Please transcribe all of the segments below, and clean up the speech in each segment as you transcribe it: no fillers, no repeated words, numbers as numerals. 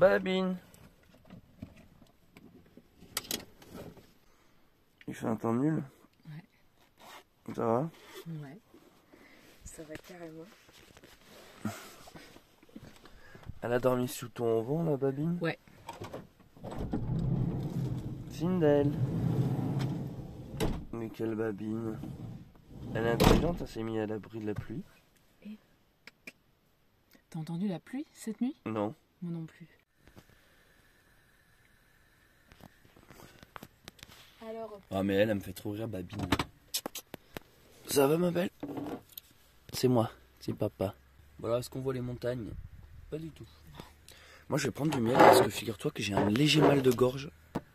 Babine. Il fait un temps nul. Ouais. Ça va? Ouais. Ça va carrément. Elle a dormi sous ton vent, la Babine? Ouais. Sindel. Mais quelle Babine. Elle est intelligente, elle s'est mise à l'abri de la pluie. T'as entendu la pluie cette nuit? Non. Moi non plus. Alors... Ah mais elle me fait trop rire, Babine. Ça va ma belle? C'est moi, c'est papa. Voilà, est-ce qu'on voit les montagnes? Pas du tout. Moi je vais prendre du miel parce que figure-toi que j'ai un léger mal de gorge.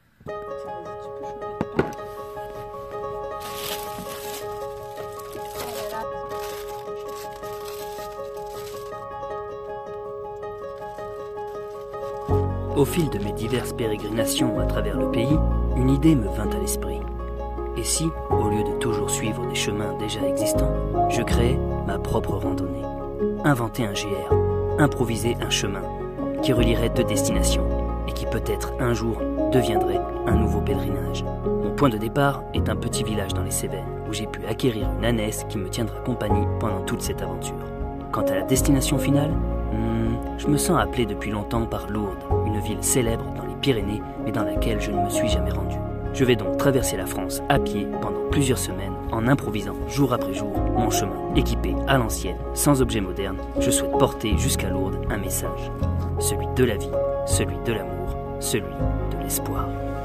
Au fil de mes diverses pérégrinations à travers le pays, une idée me vint à l'esprit. Et si, au lieu de toujours suivre des chemins déjà existants, je créais ma propre randonnée? Inventer un GR, improviser un chemin, qui relierait deux destinations, et qui peut-être un jour deviendrait un nouveau pèlerinage. Mon point de départ est un petit village dans les Cévennes, où j'ai pu acquérir une ânesse qui me tiendra compagnie pendant toute cette aventure. Quant à la destination finale, je me sens appelé depuis longtemps par Lourdes, une ville célèbre dans les Pyrénées, mais dans laquelle je ne me suis jamais rendu. Je vais donc traverser la France à pied pendant plusieurs semaines, en improvisant jour après jour mon chemin, équipé à l'ancienne, sans objet moderne. Je souhaite porter jusqu'à Lourdes un message, celui de la vie, celui de l'amour, celui de l'espoir.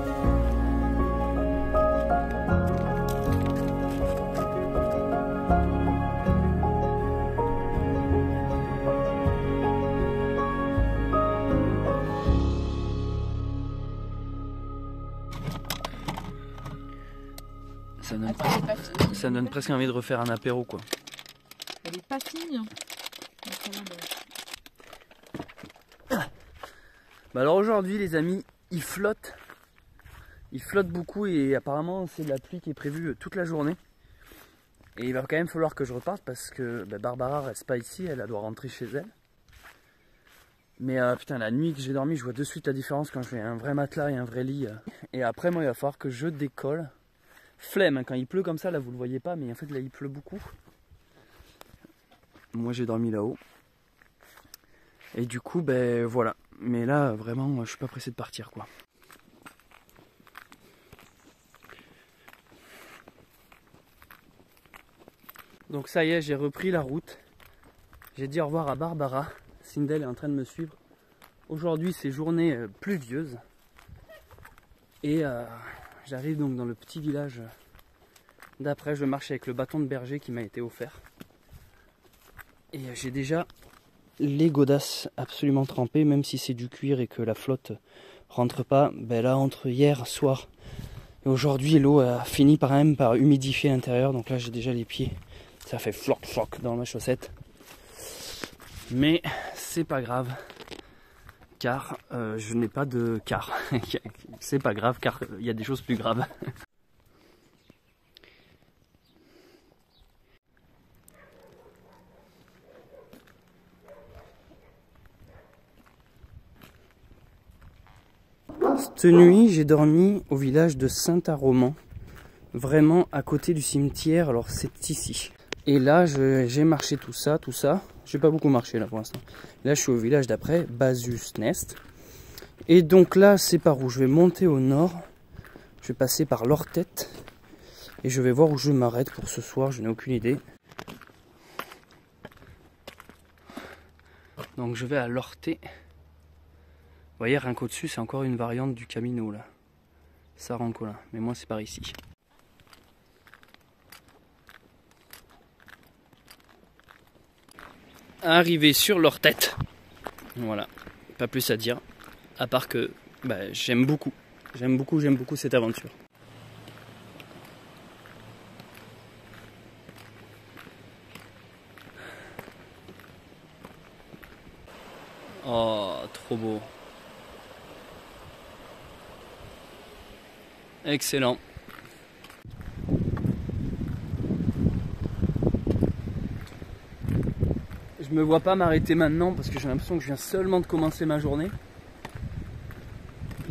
Ça donne presque envie de refaire un apéro quoi. Elle est pas finie hein. Bah alors aujourd'hui les amis, il flotte beaucoup et apparemment c'est de la pluie qui est prévue toute la journée. Et il va quand même falloir que je reparte parce que Barbara reste pas ici, elle doit rentrer chez elle. Mais putain, la nuit que j'ai dormi, je vois de suite la différence quand je fais un vrai matelas et un vrai lit. Et après moi il va falloir que je décolle. Flemme, hein, quand il pleut comme ça, là vous le voyez pas, mais en fait là il pleut beaucoup. Moi j'ai dormi là-haut. Et du coup, ben voilà. Mais là vraiment, je suis pas pressé de partir quoi. Donc ça y est, j'ai repris la route. J'ai dit au revoir à Barbara. Sindel est en train de me suivre. Aujourd'hui c'est journée pluvieuse. Et j'arrive donc dans le petit village d'après. Je marche avec le bâton de berger qui m'a été offert. Et j'ai déjà les godasses absolument trempées, même si c'est du cuir et que la flotte rentre pas. Ben là, entre hier soir et aujourd'hui, l'eau a fini par même par humidifier l'intérieur. Donc là, j'ai déjà les pieds. Ça fait floc floc dans ma chaussette. Mais c'est pas grave. Car je n'ai pas de car. C'est pas grave car il y a des choses plus graves. Cette nuit, j'ai dormi au village de Saint-Aroman, vraiment à côté du cimetière. Alors c'est ici. Et là, j'ai marché tout ça. J'ai pas beaucoup marché là pour l'instant. Là, je suis au village d'après, Basusnest. Et donc là, c'est par où je vais monter au nord. Je vais passer par Lortet. Et je vais voir où je m'arrête pour ce soir, je n'ai aucune idée. Donc je vais à Lortet. Vous voyez, rien qu'au-dessus, c'est encore une variante du Camino là. Sarancolin. Mais moi, c'est par ici. Arrivé sur Lortet. Voilà. Pas plus à dire. À part que j'aime beaucoup cette aventure. Oh, trop beau. Excellent. Je me vois pas m'arrêter maintenant parce que j'ai l'impression que je viens seulement de commencer ma journée.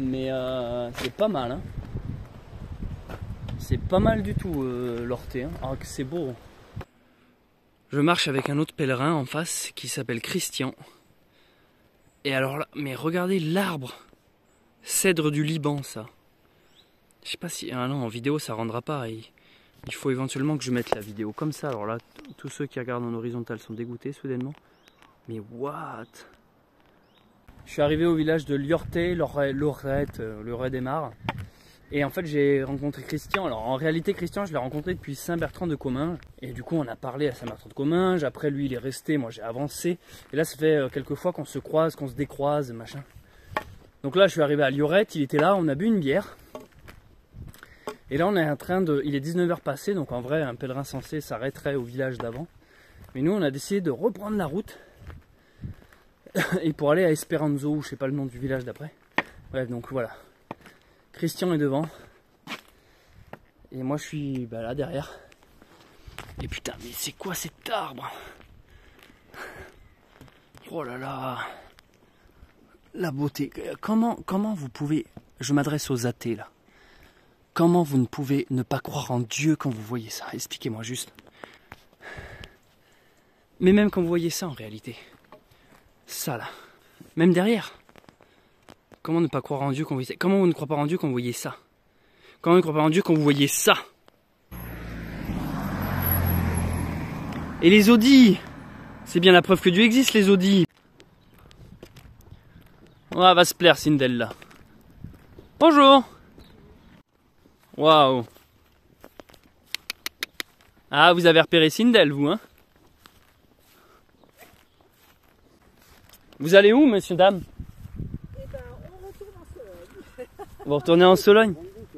mais c'est pas mal. Hein. C'est pas mal du tout l'Orthé. Hein. Ah, que c'est beau. Je marche avec un autre pèlerin en face qui s'appelle Christian. Et alors là, mais regardez l'arbre. Cèdre du Liban, ça. Je sais pas si... Ah non, en vidéo ça rendra pas. Il faut éventuellement que je mette la vidéo comme ça. Alors là, tous ceux qui regardent en horizontal sont dégoûtés soudainement. Mais what? Je suis arrivé au village de Liortais, Lorette, Lorette-des-Mares. Et en fait, j'ai rencontré Christian. Alors en réalité, Christian, je l'ai rencontré depuis Saint-Bertrand-de-Comminges. Et du coup, on a parlé à Saint-Bertrand-de-Comminges. Après, lui, il est resté. Moi, j'ai avancé. Et là, ça fait quelques fois qu'on se croise, qu'on se décroise, machin. Donc là, je suis arrivé à Liorette. Il était là. On a bu une bière. Et là, on est en train de... Il est 19h passé. Donc en vrai, un pèlerin censé s'arrêterait au village d'avant. Mais nous, on a décidé de reprendre la route. Et pour aller à Esperanzo, ou je sais pas le nom du village d'après. Bref, donc voilà. Christian est devant. Et moi je suis là derrière. Et putain, mais c'est quoi cet arbre? Oh là là. La beauté. Comment vous pouvez... Je m'adresse aux athées là. Comment vous ne pouvez ne pas croire en Dieu quand vous voyez ça? Expliquez-moi juste. Mais même quand vous voyez ça en réalité. Ça là. Même derrière. Comment ne pas croire en Dieu quand vous voyez ça? Comment vous ne croyez pas en Dieu quand vous voyez ça? Comment vous ne croyez pas en Dieu quand vous voyez ça? Et les Audis, c'est bien la preuve que Dieu existe, les Audis. Oh, elle va se plaire, Sindel, là. Bonjour. Waouh. Ah, vous avez repéré Sindel, vous, hein? Vous allez où, monsieur, dame? Vous retournez en Sologne?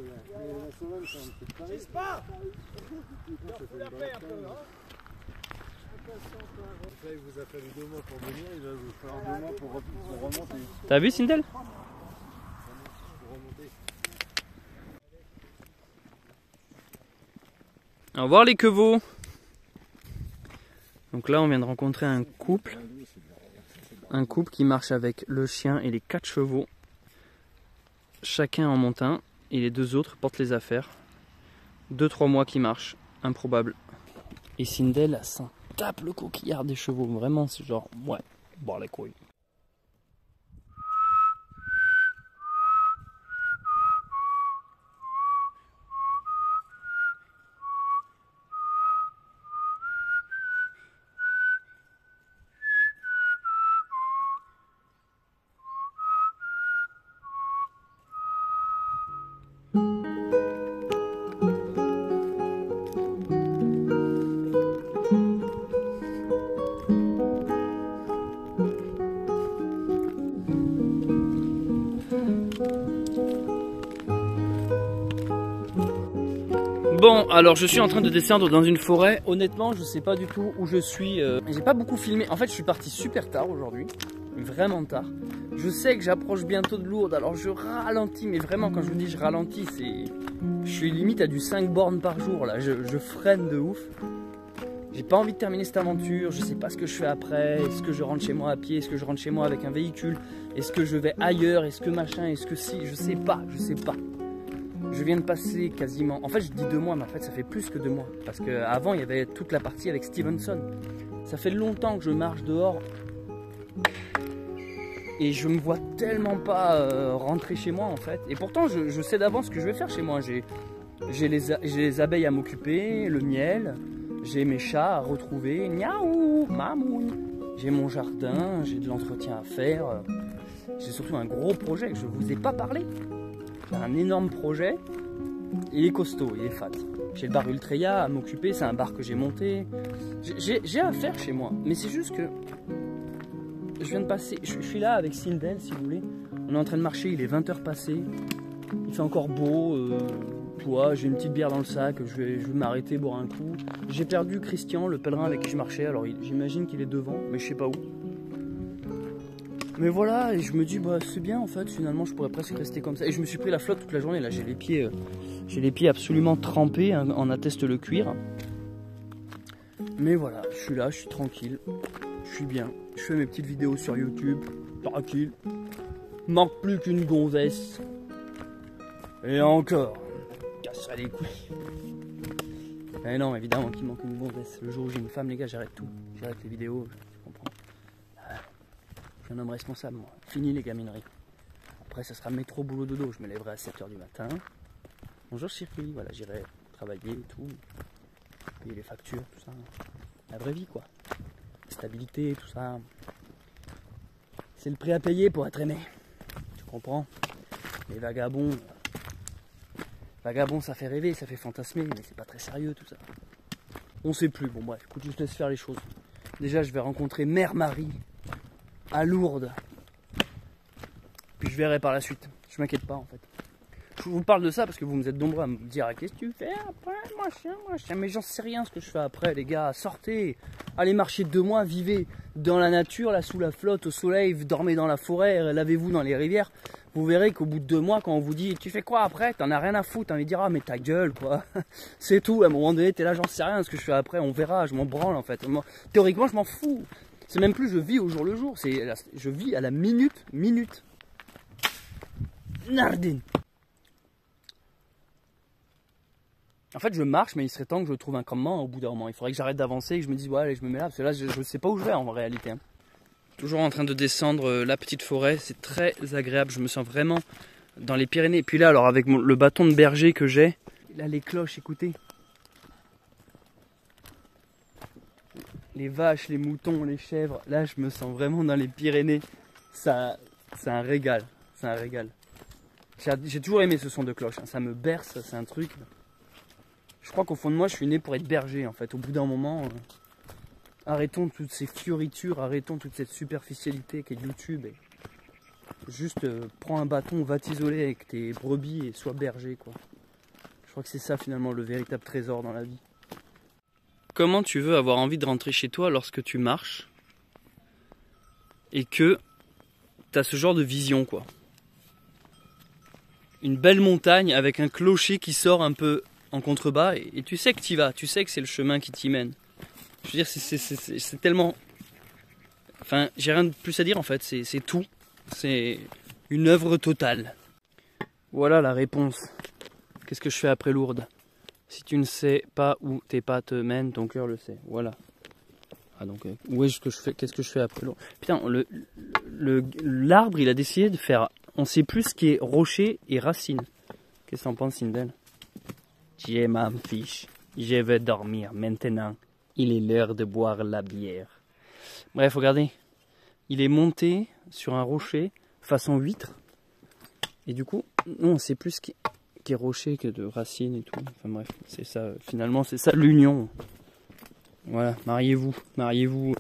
T'as vu, Sindel? Au revoir les quevaux. Donc là on vient de rencontrer un couple. Un couple qui marche avec le chien et les 4 chevaux. Chacun en monte un et les 2 autres portent les affaires. 2-3 mois qui marchent, improbable. Et Sindel s'en tape le coquillard des chevaux, vraiment c'est genre, ouais, bon les couilles. Bon, alors je suis en train de descendre dans une forêt. Honnêtement, je sais pas du tout où je suis. J'ai pas beaucoup filmé. En fait, je suis parti super tard aujourd'hui. Vraiment tard. Je sais que j'approche bientôt de Lourdes. Alors je ralentis. Mais vraiment, quand je vous dis je ralentis, c'est... Je suis limite à du 5 bornes par jour là. Je freine de ouf. J'ai pas envie de terminer cette aventure. Je sais pas ce que je fais après. Est-ce que je rentre chez moi à pied? Est-ce que je rentre chez moi avec un véhicule? Est-ce que je vais ailleurs? Est-ce que machin? Est-ce que si? Je sais pas. Je sais pas. Je viens de passer quasiment... En fait, je dis 2 mois, mais en fait, ça fait plus que 2 mois. Parce qu'avant, il y avait toute la partie avec Stevenson. Ça fait longtemps que je marche dehors. Et je me vois tellement pas rentrer chez moi, en fait. Et pourtant, je sais d'avance ce que je vais faire chez moi. J'ai les abeilles à m'occuper, le miel. J'ai mes chats à retrouver. Miaou, mamouille. J'ai mon jardin, j'ai de l'entretien à faire. J'ai surtout un gros projet que je vous ai pas parlé. J'ai un énorme projet, il est costaud, il est fat. J'ai le bar Ultreya à m'occuper, c'est un bar que j'ai monté. J'ai à faire chez moi, mais c'est juste que je viens de passer, je suis là avec Sindel si vous voulez. On est en train de marcher, il est 20h passé, il fait encore beau, j'ai une petite bière dans le sac, je vais m'arrêter, boire un coup. J'ai perdu Christian, le pèlerin avec qui je marchais, alors j'imagine qu'il est devant, mais je sais pas où. Mais voilà, et je me dis, bah c'est bien en fait, finalement je pourrais presque rester comme ça. Et je me suis pris la flotte toute la journée, là j'ai les pieds absolument trempés, en atteste le cuir. Mais voilà, je suis là, je suis tranquille, je suis bien. Je fais mes petites vidéos sur YouTube, tranquille. Manque plus qu'une gonzesse Et encore, casserait les couilles. Mais non, évidemment qu'il manque une gonzesse. Le jour où j'ai une femme, les gars, j'arrête tout. J'arrête les vidéos, tu comprends. Je suis un homme responsable, moi. Fini les gamineries. Après, ça sera métro, boulot, dodo. Je me lèverai à 7 h du matin. Bonjour, circuit. Voilà, j'irai travailler et tout. Payer les factures, tout ça. La vraie vie, quoi. Stabilité, tout ça. C'est le prix à payer pour être aimé. Tu comprends? Les vagabonds. Vagabond, ça fait rêver, ça fait fantasmer, mais c'est pas très sérieux tout ça. On sait plus, bon bref, écoute, je te laisse faire les choses. Déjà, je vais rencontrer Mère Marie à Lourdes. Puis je verrai par la suite, je m'inquiète pas en fait. Je vous parle de ça parce que vous êtes nombreux à me dire qu'est-ce que tu fais après, machin. Mais j'en sais rien ce que je fais après, les gars. Sortez, allez marcher 2 mois, vivez dans la nature, là sous la flotte, au soleil, dormez dans la forêt, lavez-vous dans les rivières. Vous verrez qu'au bout de 2 mois, quand on vous dit tu fais quoi après, t'en as rien à foutre, t'as envie de dire ah mais ta gueule quoi. C'est tout, à un moment donné, t'es là, j'en sais rien ce que je fais après, on verra, je m'en branle en fait. Moi, théoriquement, je m'en fous. C'est même plus je vis au jour le jour, je vis à la minute. Nardine. En fait, je marche, mais il serait temps que je trouve un campement au bout d'un moment. Il faudrait que j'arrête d'avancer et que je me dise ouais allez, je me mets là, parce que là je sais pas où je vais en réalité. Hein. Toujours en train de descendre la petite forêt, c'est très agréable, je me sens vraiment dans les Pyrénées. Et puis là, alors avec le bâton de berger que j'ai, là les cloches, écoutez. Les vaches, les moutons, les chèvres, là je me sens vraiment dans les Pyrénées. Ça, c'est un régal, c'est un régal. J'ai toujours aimé ce son de cloche, hein. Ça me berce, c'est un truc. Je crois qu'au fond de moi, je suis né pour être berger en fait. Au bout d'un moment... Arrêtons toutes ces fioritures, arrêtons toute cette superficialité qu'est YouTube. Et juste prends un bâton, va t'isoler avec tes brebis et sois berger quoi. Je crois que c'est ça finalement le véritable trésor dans la vie. Comment tu veux avoir envie de rentrer chez toi lorsque tu marches et que tu as ce genre de vision quoi. Une belle montagne avec un clocher qui sort un peu en contrebas et tu sais que tu y vas, tu sais que c'est le chemin qui t'y mène. Je veux dire, c'est tellement... Enfin, j'ai rien de plus à dire en fait, c'est tout. C'est une œuvre totale. Voilà la réponse. Qu'est-ce que je fais après Lourdes? Si tu ne sais pas où tes pas te mènent, ton cœur le sait. Voilà. Ah donc, où est-ce que je fais? Qu'est-ce que je fais après Lourdes? Putain, l'arbre, il a décidé de faire... On sait plus ce qui est rocher et racine. Qu'est-ce que t'en penses, Sindel? J'ai ma fiche. Je vais dormir maintenant. Il est l'heure de boire la bière. Bref, regardez. Il est monté sur un rocher façon huître. Et du coup, nous, on sait plus ce qui est rocher que de racines et tout. Enfin bref, c'est ça. Finalement, c'est ça l'union. Voilà, mariez-vous. Mariez-vous.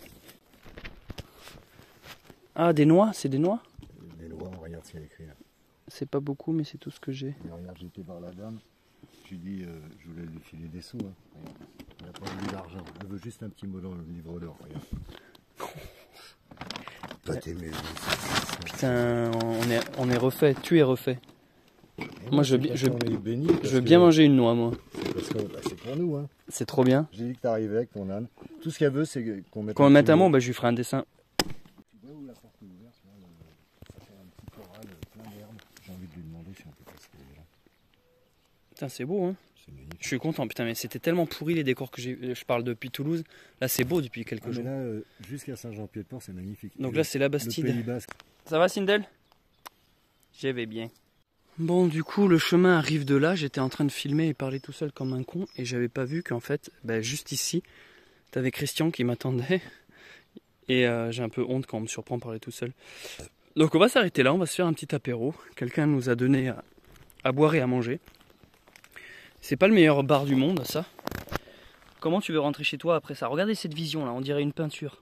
Ah, des noix? C'est des noix? Des noix, regarde ce qu'il y a écrit là. C'est pas beaucoup, mais c'est tout ce que j'ai. Et regarde, j'étais voir la dame. J'ai dit, je voulais lui filer des sous. Hein. Elle n'a pas voulu d'argent. Elle veut juste un petit mot dans le livre d'or. Regarde. Toi, t'es mes... Putain, on est refait. Tu es refait. Moi, je veux bien que... manger une noix, moi. Parce que bah, c'est pour nous. Hein. C'est trop bien. J'ai dit que t'arrivais avec ton âne. Tout ce qu'elle veut, c'est qu'on mette... Quand on met un mot, bah, je lui ferai un dessin. Tu vois où la porte est ouverte là, ça fait un petit corral plein d'herbes. J'ai envie de lui demander si on peut passer là. Putain, c'est beau, hein. C'est magnifique. Je suis content, putain, mais c'était tellement pourri les décors que j'ai. Je parle depuis Toulouse. Là, c'est beau depuis quelques jours. Mais là, jusqu'à Saint-Jean-Pied-de-Port, c'est magnifique. Donc et là, c'est la Bastide. Le Pays Basque. Ça va, Sindel? J'y vais bien. Bon, du coup, le chemin arrive de là. J'étais en train de filmer et parler tout seul comme un con. Et j'avais pas vu qu'en fait, bah, juste ici, t'avais Christian qui m'attendait. Et j'ai un peu honte quand on me surprend parler tout seul. Donc on va s'arrêter là, on va se faire un petit apéro. Quelqu'un nous a donné à boire et à manger. C'est pas le meilleur bar du monde, ça. Comment tu veux rentrer chez toi après ça? Regardez cette vision là, on dirait une peinture.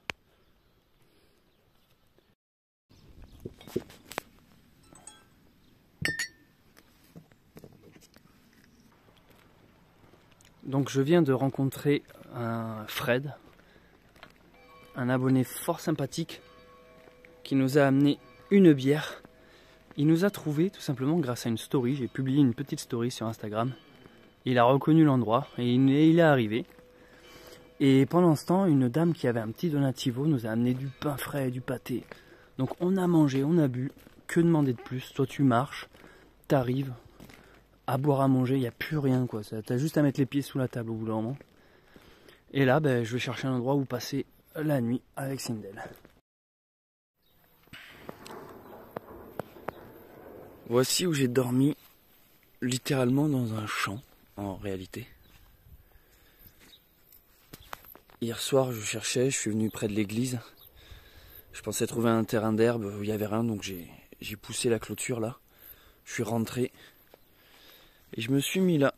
Donc je viens de rencontrer un Fred, un abonné fort sympathique qui nous a amené une bière. Il nous a trouvé tout simplement grâce à une story. J'ai publié une petite story sur Instagram. Il a reconnu l'endroit et il est arrivé. Et pendant ce temps, une dame qui avait un petit donativo nous a amené du pain frais et du pâté. Donc on a mangé, on a bu. Que demander de plus? Toi tu marches, t'arrives, à boire, à manger, il n'y a plus rien quoi. T'as juste à mettre les pieds sous la table au bout d'un moment. Et là, ben, je vais chercher un endroit où passer la nuit avec Sindel. Voici où j'ai dormi littéralement dans un champ, en réalité. Hier soir, je cherchais, je suis venu près de l'église. Je pensais trouver un terrain d'herbe où il n'y avait rien, donc j'ai poussé la clôture là. Je suis rentré et je me suis mis là.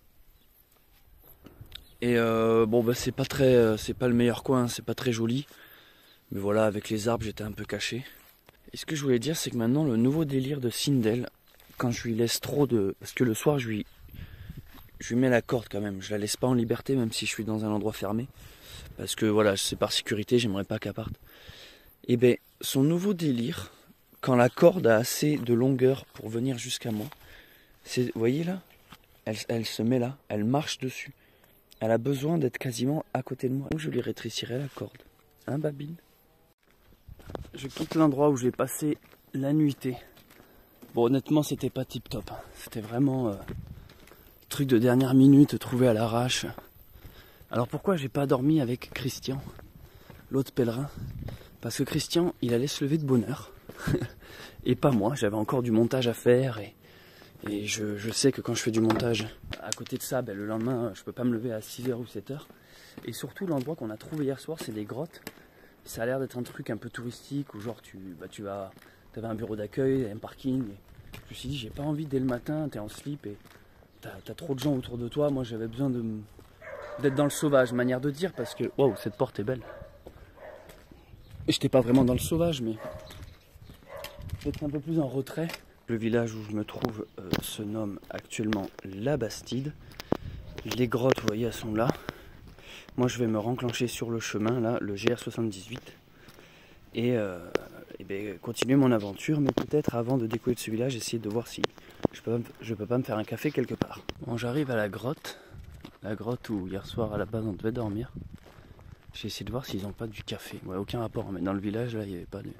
Et bon bah c'est pas le meilleur coin, c'est pas très joli. Mais voilà, avec les arbres j'étais un peu caché. Et ce que je voulais dire, c'est que maintenant le nouveau délire de Sindel, quand je lui laisse trop de... Parce que le soir je lui mets la corde quand même, je la laisse pas en liberté même si je suis dans un endroit fermé. Parce que voilà, c'est par sécurité, j'aimerais pas qu'elle parte. Et ben son nouveau délire, quand la corde a assez de longueur pour venir jusqu'à moi, c'est, vous voyez là, elle se met là, elle marche dessus. Elle a besoin d'être quasiment à côté de moi. Donc je lui rétrécirai la corde. Hein, Babine? Je quitte l'endroit où j'ai passé la nuitée. Bon, honnêtement, c'était pas tip top. C'était vraiment truc de dernière minute, trouvé à l'arrache. Alors pourquoi j'ai pas dormi avec Christian, l'autre pèlerin? Parce que Christian, il allait se lever de bonne heure. Et pas moi, j'avais encore du montage à faire. Et je sais que quand je fais du montage, à côté de ça, ben, le lendemain, je peux pas me lever à 6h ou 7h. Et surtout, l'endroit qu'on a trouvé hier soir, c'est des grottes. Ça a l'air d'être un truc un peu touristique, où genre t'avais un bureau d'accueil, un parking. Et je me suis dit, j'ai pas envie dès le matin, t'es en slip et t'as trop de gens autour de toi. Moi, j'avais besoin d'être dans le sauvage, manière de dire, parce que, waouh, cette porte est belle. Et j'étais pas vraiment dans le sauvage, mais peut-être un peu plus en retrait. Le village où je me trouve se nomme actuellement La Bastide. Les grottes, vous voyez, elles sont là. Moi, je vais me renclencher sur le chemin, là, le GR78. Et ben, continuer mon aventure, mais peut-être avant de décoller de ce village, essayer de voir si je peux pas me faire un café quelque part. Bon, j'arrive à la grotte où hier soir, à la base, on devait dormir. J'ai essayé de voir s'ils n'ont pas du café. Ouais, aucun rapport, mais dans le village, là, il n'y avait pas de...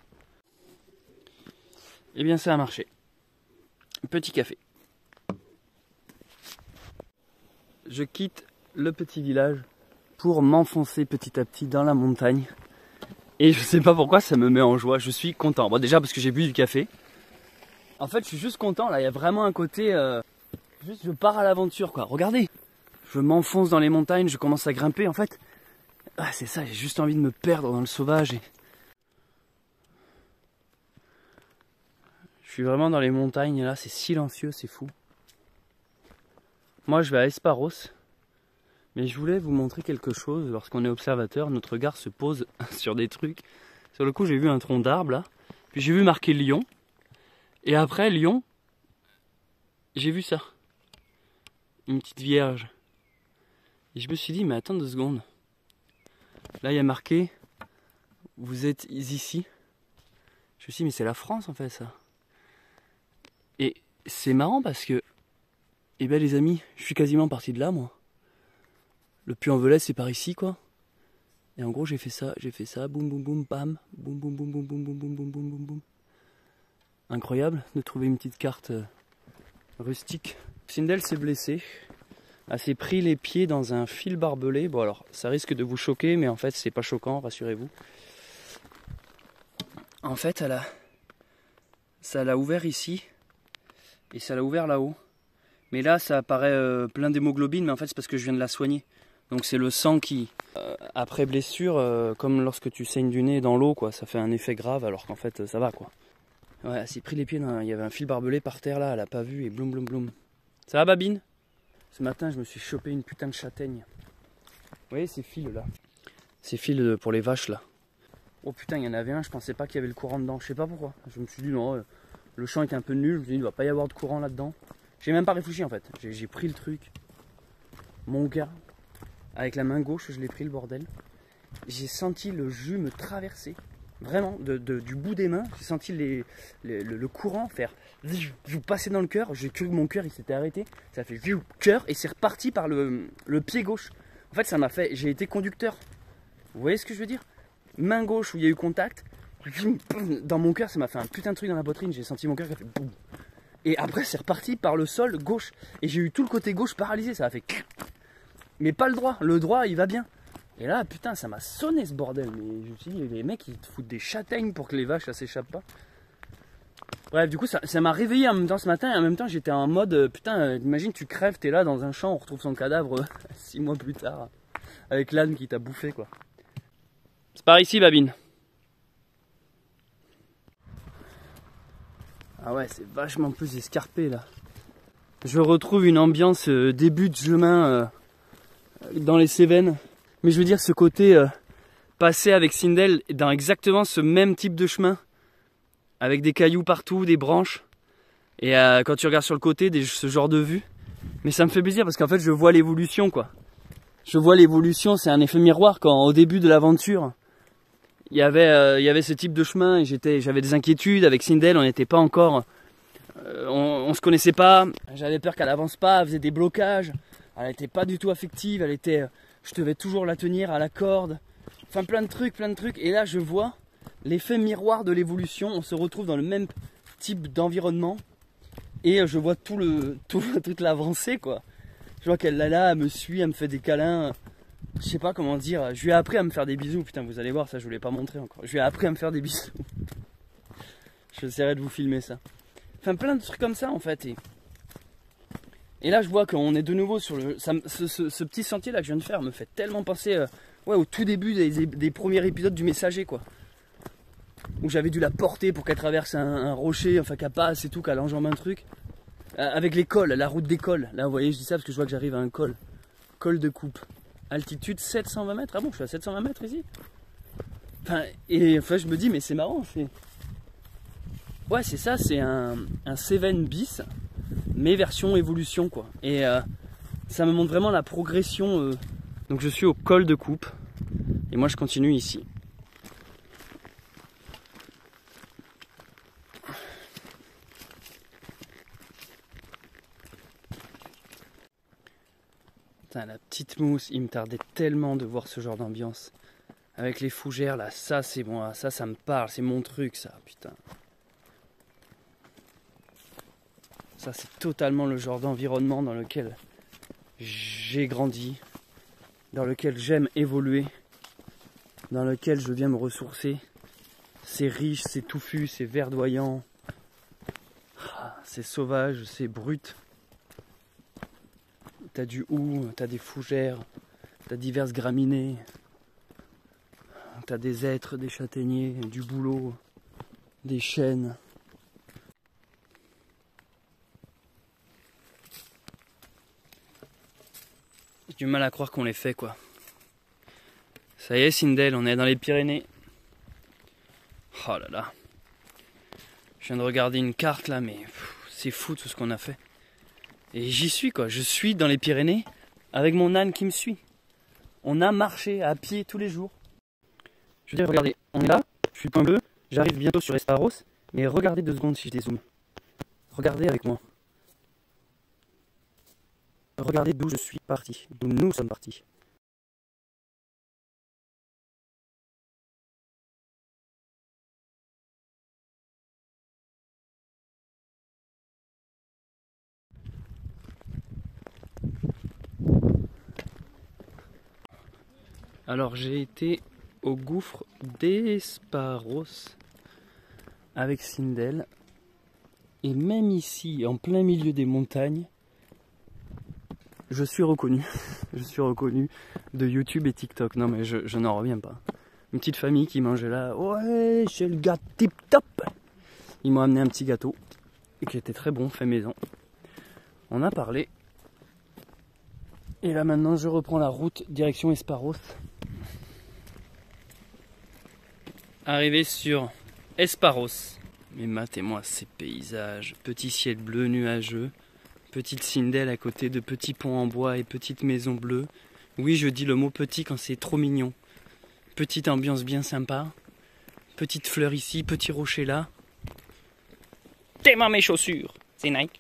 Eh bien, ça a marché. Petit café. Je quitte le petit village pour m'enfoncer petit à petit dans la montagne. Et je sais pas pourquoi ça me met en joie. Je suis content. Bon, déjà parce que j'ai bu du café. En fait, je suis juste content. Là, il y a vraiment un côté... juste, je pars à l'aventure, quoi. Regardez. Je m'enfonce dans les montagnes, je commence à grimper. En fait, c'est ça. J'ai juste envie de me perdre dans le sauvage. Je suis vraiment dans les montagnes, là, c'est silencieux, c'est fou. Moi, je vais à Esparos, mais je voulais vous montrer quelque chose. Lorsqu'on est observateur, notre regard se pose sur des trucs. Sur le coup, j'ai vu un tronc d'arbre, là, puis j'ai vu marqué Lyon, et après Lyon, j'ai vu ça, une petite vierge. Et je me suis dit, mais attends 2 secondes. Là, il y a marqué, vous êtes ici. Je me suis dit, mais c'est la France, en fait, ça. Et c'est marrant parce que, eh ben les amis, je suis quasiment parti de là, moi. Le Puy-en-Velay, c'est par ici, quoi. Et en gros, j'ai fait ça, boum boum boum, bam, boum boum boum boum boum boum boum boum boum boum boum. Incroyable de trouver une petite carte rustique. Sindel s'est blessée. Elle s'est pris les pieds dans un fil barbelé. Bon alors, ça risque de vous choquer, mais en fait, c'est pas choquant, rassurez-vous. En fait, ça l'a ouvert ici. Et ça l'a ouvert là-haut. Mais là, ça apparaît plein d'hémoglobine, mais en fait, c'est parce que je viens de la soigner. Donc c'est le sang qui, après blessure, comme lorsque tu saignes du nez dans l'eau, quoi, ça fait un effet grave, alors qu'en fait, ça va, quoi. Ouais, elle s'est pris les pieds, il y avait un fil barbelé par terre, là, elle a pas vu, et bloum, bloum, bloum. Ça va, Babine? Ce matin, je me suis chopé une putain de châtaigne. Vous voyez ces fils, là? Ces fils pour les vaches, là. Oh putain, il y en avait un, je pensais pas qu'il y avait le courant dedans, je sais pas pourquoi. Je me suis dit, non... le champ était un peu nul, je me suis dit il ne va pas y avoir de courant là-dedans. J'ai même pas réfléchi en fait, j'ai pris le truc. Mon gars, avec la main gauche, je l'ai pris le bordel. J'ai senti le jus me traverser, vraiment, du bout des mains. J'ai senti le courant faire passer dans le cœur. J'ai cru que mon cœur il s'était arrêté. Ça a fait cœur et c'est reparti par le pied gauche. En fait, ça m'a fait, j'ai été conducteur. Vous voyez ce que je veux dire? Main gauche où il y a eu contact. Dans mon cœur, ça m'a fait un putain de truc dans la poitrine. J'ai senti mon cœur qui a fait boum. Et après c'est reparti par le sol gauche. Et j'ai eu tout le côté gauche paralysé, ça a fait... Mais pas le droit il va bien. Et là putain ça m'a sonné ce bordel. Mais je me suis dit les mecs ils te foutent des châtaignes pour que les vaches ça s'échappe pas. Bref du coup ça m'a réveillé en même temps ce matin. Et en même temps j'étais en mode putain imagine tu crèves, t'es là dans un champ, on retrouve son cadavre 6 mois plus tard. Avec l'âne qui t'a bouffé quoi. C'est par ici Babine. Ah ouais c'est vachement plus escarpé là. Je retrouve une ambiance début de chemin dans les Cévennes. Mais je veux dire ce côté passé avec Sindel dans exactement ce même type de chemin. Avec des cailloux partout, des branches. Et quand tu regardes sur le côté, ce genre de vue. Mais ça me fait plaisir parce qu'en fait je vois l'évolution quoi. Je vois l'évolution, c'est un effet miroir quand au début de l'aventure, il y avait ce type de chemin et j'avais des inquiétudes avec Sindel, on n'était pas encore, on se connaissait pas, j'avais peur qu'elle avance pas, elle faisait des blocages, elle n'était pas du tout affective, je devais toujours la tenir à la corde, enfin plein de trucs, et là je vois l'effet miroir de l'évolution, on se retrouve dans le même type d'environnement et je vois toute l'avancée quoi. Je vois qu'elle est là, elle me suit, elle me fait des câlins. Je sais pas comment dire. Je lui ai appris à me faire des bisous. Putain, vous allez voir, ça je vous l'ai pas montré encore. Je lui ai appris à me faire des bisous. J'essaierai de vous filmer ça. Enfin, plein de trucs comme ça en fait. Et là, je vois qu'on est de nouveau sur ce petit sentier là que je viens de faire me fait tellement penser au tout début des premiers épisodes du Messager quoi. Où j'avais dû la porter pour qu'elle traverse un rocher, enfin qu'elle passe et tout, qu'elle enjambe un truc. Avec les cols, la route des cols. Là, vous voyez, je dis ça parce que je vois que j'arrive à un col. Col de coupe. Altitude 720 mètres. Ah bon, je suis à 720 mètres ici. Enfin, je me dis, mais c'est marrant. Ouais, c'est ça, c'est un Cévennes bis, mais version évolution, quoi. Et ça me montre vraiment la progression. Donc, je suis au col de coupe. Et moi, je continue ici. La petite mousse, il me tardait tellement de voir ce genre d'ambiance. Avec les fougères là, ça c'est moi, ça me parle, c'est mon truc ça, putain. Ça c'est totalement le genre d'environnement dans lequel j'ai grandi, dans lequel j'aime évoluer, dans lequel je viens me ressourcer. C'est riche, c'est touffu, c'est verdoyant, c'est sauvage, c'est brut. T'as du houx, t'as des fougères, t'as diverses graminées, t'as des hêtres, des châtaigniers, du bouleau, des chênes. J'ai du mal à croire qu'on les fait quoi. Ça y est Sindel, on est dans les Pyrénées. Oh là là. Je viens de regarder une carte là mais c'est fou tout ce qu'on a fait. Et j'y suis quoi, je suis dans les Pyrénées avec mon âne qui me suit. On a marché à pied tous les jours. Je veux dire, regardez, on est là, je suis point bleu, j'arrive bientôt sur Esparos, mais regardez 2 secondes si je dézoome. Regardez avec moi. Regardez d'où je suis parti, d'où nous sommes partis. Alors j'ai été au gouffre d'Esparos avec Sindel. Et même ici, en plein milieu des montagnes, je suis reconnu. Je suis reconnu de YouTube et TikTok. Non mais je n'en reviens pas. Une petite famille qui mangeait là. Ouais, c'est le gars tip top. Ils m'ont amené un petit gâteau. Et qui était très bon, fait maison. On a parlé. Et là maintenant je reprends la route direction Esparos. Arrivé sur Esparos. Mais matez-moi ces paysages. Petit ciel bleu nuageux. Petite Sindel à côté de petits ponts en bois et petites maisons bleues. Oui, je dis le mot petit quand c'est trop mignon. Petite ambiance bien sympa. Petite fleur ici, petit rocher là. T'aimes mes chaussures, c'est Nike.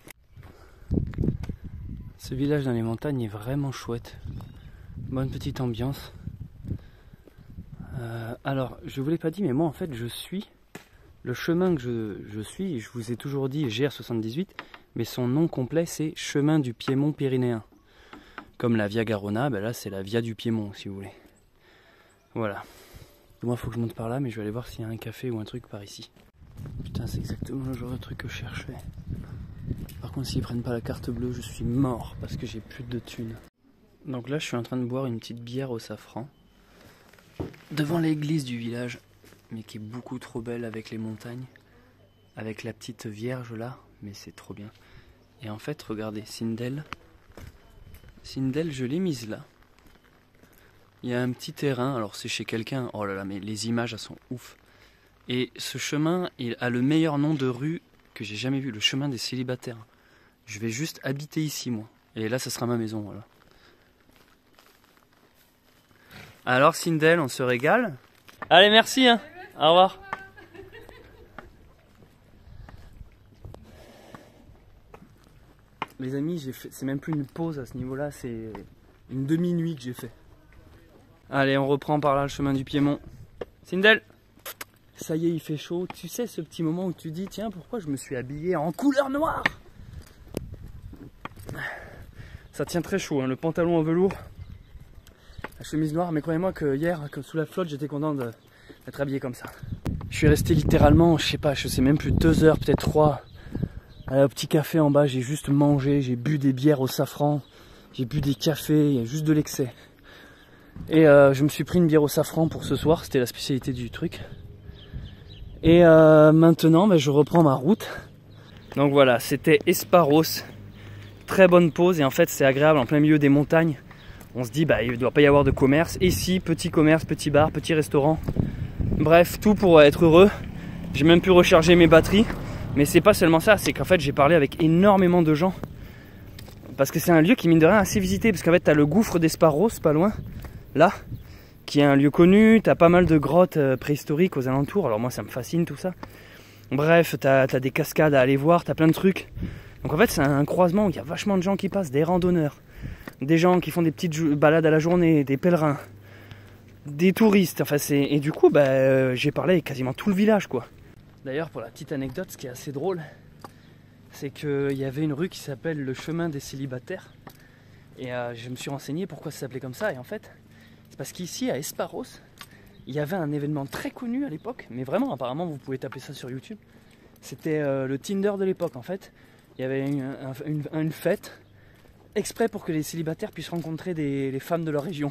Ce village dans les montagnes est vraiment chouette. Bonne petite ambiance. Alors, je vous l'ai pas dit, mais moi en fait je suis Le chemin que je suis, je vous ai toujours dit GR78, mais son nom complet c'est Chemin du Piémont Pyrénéen. Comme la Via Garona, ben là c'est la Via du Piémont si vous voulez. Voilà. Moi il faut que je monte par là, mais je vais aller voir s'il y a un café ou un truc par ici. Putain, c'est exactement le genre de truc que je cherchais. Par contre, s'ils prennent pas la carte bleue, je suis mort parce que j'ai plus de thunes. Donc là, je suis en train de boire une petite bière au safran devant l'église du village, mais qui est beaucoup trop belle avec les montagnes, avec la petite vierge là, mais c'est trop bien. Et en fait, regardez, Sindel, je l'ai mise là. Il y a un petit terrain, alors c'est chez quelqu'un, oh là là, mais les images elles sont ouf. Et ce chemin, il a le meilleur nom de rue que j'ai jamais vu, le chemin des célibataires. Je vais juste habiter ici moi, et là ça sera ma maison, voilà. Alors Sindel, on se régale. Allez, merci hein. Au revoir. Les amis, j'ai fait, c'est même plus une pause à ce niveau-là, c'est une demi-nuit que j'ai fait. Allez, on reprend par là le chemin du Piémont. Sindel, ça y est, il fait chaud. Tu sais ce petit moment où tu dis, tiens, pourquoi je me suis habillé en couleur noire? Ça tient très chaud, hein, le pantalon en velours, la chemise noire, mais croyez-moi que hier, sous la flotte, j'étais content d'être habillé comme ça. Je suis resté littéralement, je sais même plus, 2 heures, peut-être 3, à un petit café en bas. J'ai juste mangé, j'ai bu des bières au safran, j'ai bu des cafés, il y a juste de l'excès. Et je me suis pris une bière au safran pour ce soir, c'était la spécialité du truc. Et maintenant, je reprends ma route. Donc voilà, c'était Esparos. Très bonne pause, et en fait c'est agréable en plein milieu des montagnes. On se dit il ne doit pas y avoir de commerce. Et ici, petit commerce, petit bar, petit restaurant. Bref, tout pour être heureux. J'ai même pu recharger mes batteries. Mais c'est pas seulement ça, c'est qu'en fait j'ai parlé avec énormément de gens. Parce que c'est un lieu qui mine de rien assez visité. Parce qu'en fait t'as le gouffre d'Esparros pas loin, là, qui est un lieu connu. T'as pas mal de grottes préhistoriques aux alentours. Alors moi ça me fascine tout ça. Bref, t'as des cascades à aller voir, t'as plein de trucs. Donc en fait c'est un croisement où il y a vachement de gens qui passent, des randonneurs, des gens qui font des petites balades à la journée, des pèlerins, des touristes, enfin et du coup j'ai parlé avec quasiment tout le village quoi. D'ailleurs pour la petite anecdote, ce qui est assez drôle, c'est qu'il y avait une rue qui s'appelle le chemin des célibataires, et je me suis renseigné pourquoi ça s'appelait comme ça, et en fait c'est parce qu'ici à Esparos, il y avait un événement très connu à l'époque, mais vraiment apparemment vous pouvez taper ça sur YouTube, c'était le Tinder de l'époque en fait. Il y avait une fête exprès pour que les célibataires puissent rencontrer les femmes de leur région.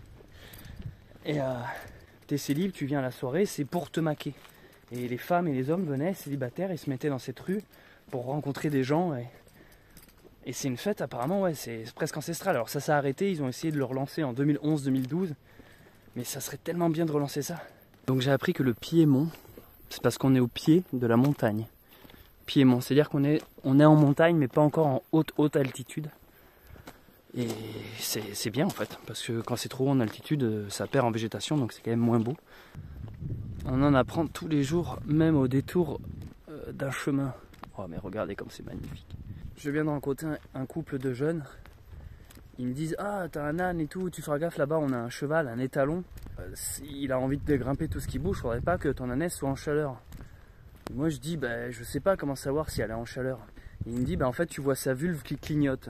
Et t'es célib, tu viens à la soirée, c'est pour te maquer. Et les femmes et les hommes venaient célibataires et se mettaient dans cette rue pour rencontrer des gens. Et c'est une fête apparemment, ouais, c'est presque ancestral. Alors ça s'est arrêté, ils ont essayé de le relancer en 2011-2012. Mais ça serait tellement bien de relancer ça. Donc j'ai appris que le Piémont, c'est parce qu'on est au pied de la montagne. Piémont, c'est-à-dire qu'on est en montagne mais pas encore en haute altitude. Et c'est bien en fait, parce que quand c'est trop haut en altitude, ça perd en végétation, donc c'est quand même moins beau. On en apprend tous les jours, même au détour d'un chemin. Oh mais regardez comme c'est magnifique. Je viens de rencontrer un couple de jeunes. Ils me disent, ah t'as un âne et tout, tu feras gaffe là-bas, on a un cheval, un étalon. Il a envie de grimper tout ce qui bouge, faudrait pas que ton ânesse soit en chaleur. Moi je dis, je sais pas comment savoir si elle est en chaleur. Et il me dit, en fait tu vois sa vulve qui clignote.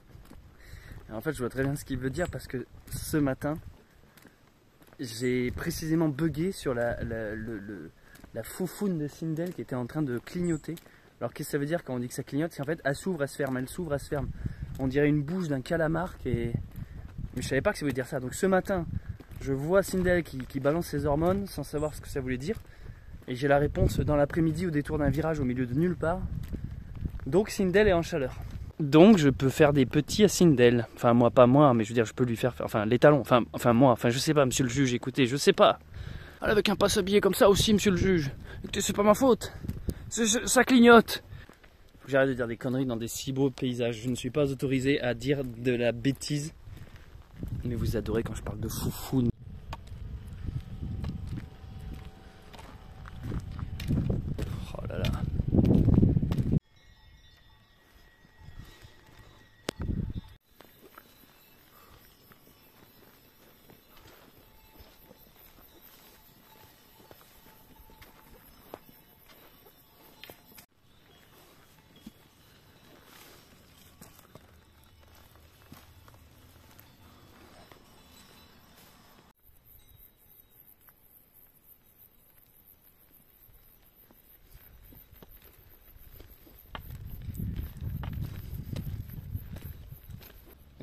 Et en fait je vois très bien ce qu'il veut dire, parce que ce matin, j'ai précisément bugué sur la foufoune de Sindel qui était en train de clignoter. Alors qu'est-ce que ça veut dire quand on dit que ça clignote? C'est en fait, elle s'ouvre, elle se ferme, elle s'ouvre, elle se ferme. On dirait une bouche d'un calamar mais je savais pas que ça voulait dire ça. Donc ce matin, je vois Sindel qui balance ses hormones sans savoir ce que ça voulait dire. Et j'ai la réponse dans l'après-midi au détour d'un virage au milieu de nulle part. Donc Sindel est en chaleur. Donc je peux faire des petits à Sindel. Enfin moi, pas moi, mais je veux dire je peux lui faire, enfin l'étalon, enfin moi, je sais pas monsieur le juge, écoutez, je sais pas. Elle avec un passe habillé comme ça aussi monsieur le juge. Écoutez, c'est pas ma faute. Ça clignote. Faut que j'arrête de dire des conneries dans des si beaux paysages. Je ne suis pas autorisé à dire de la bêtise. Mais vous adorez quand je parle de foufoune. Oh là là.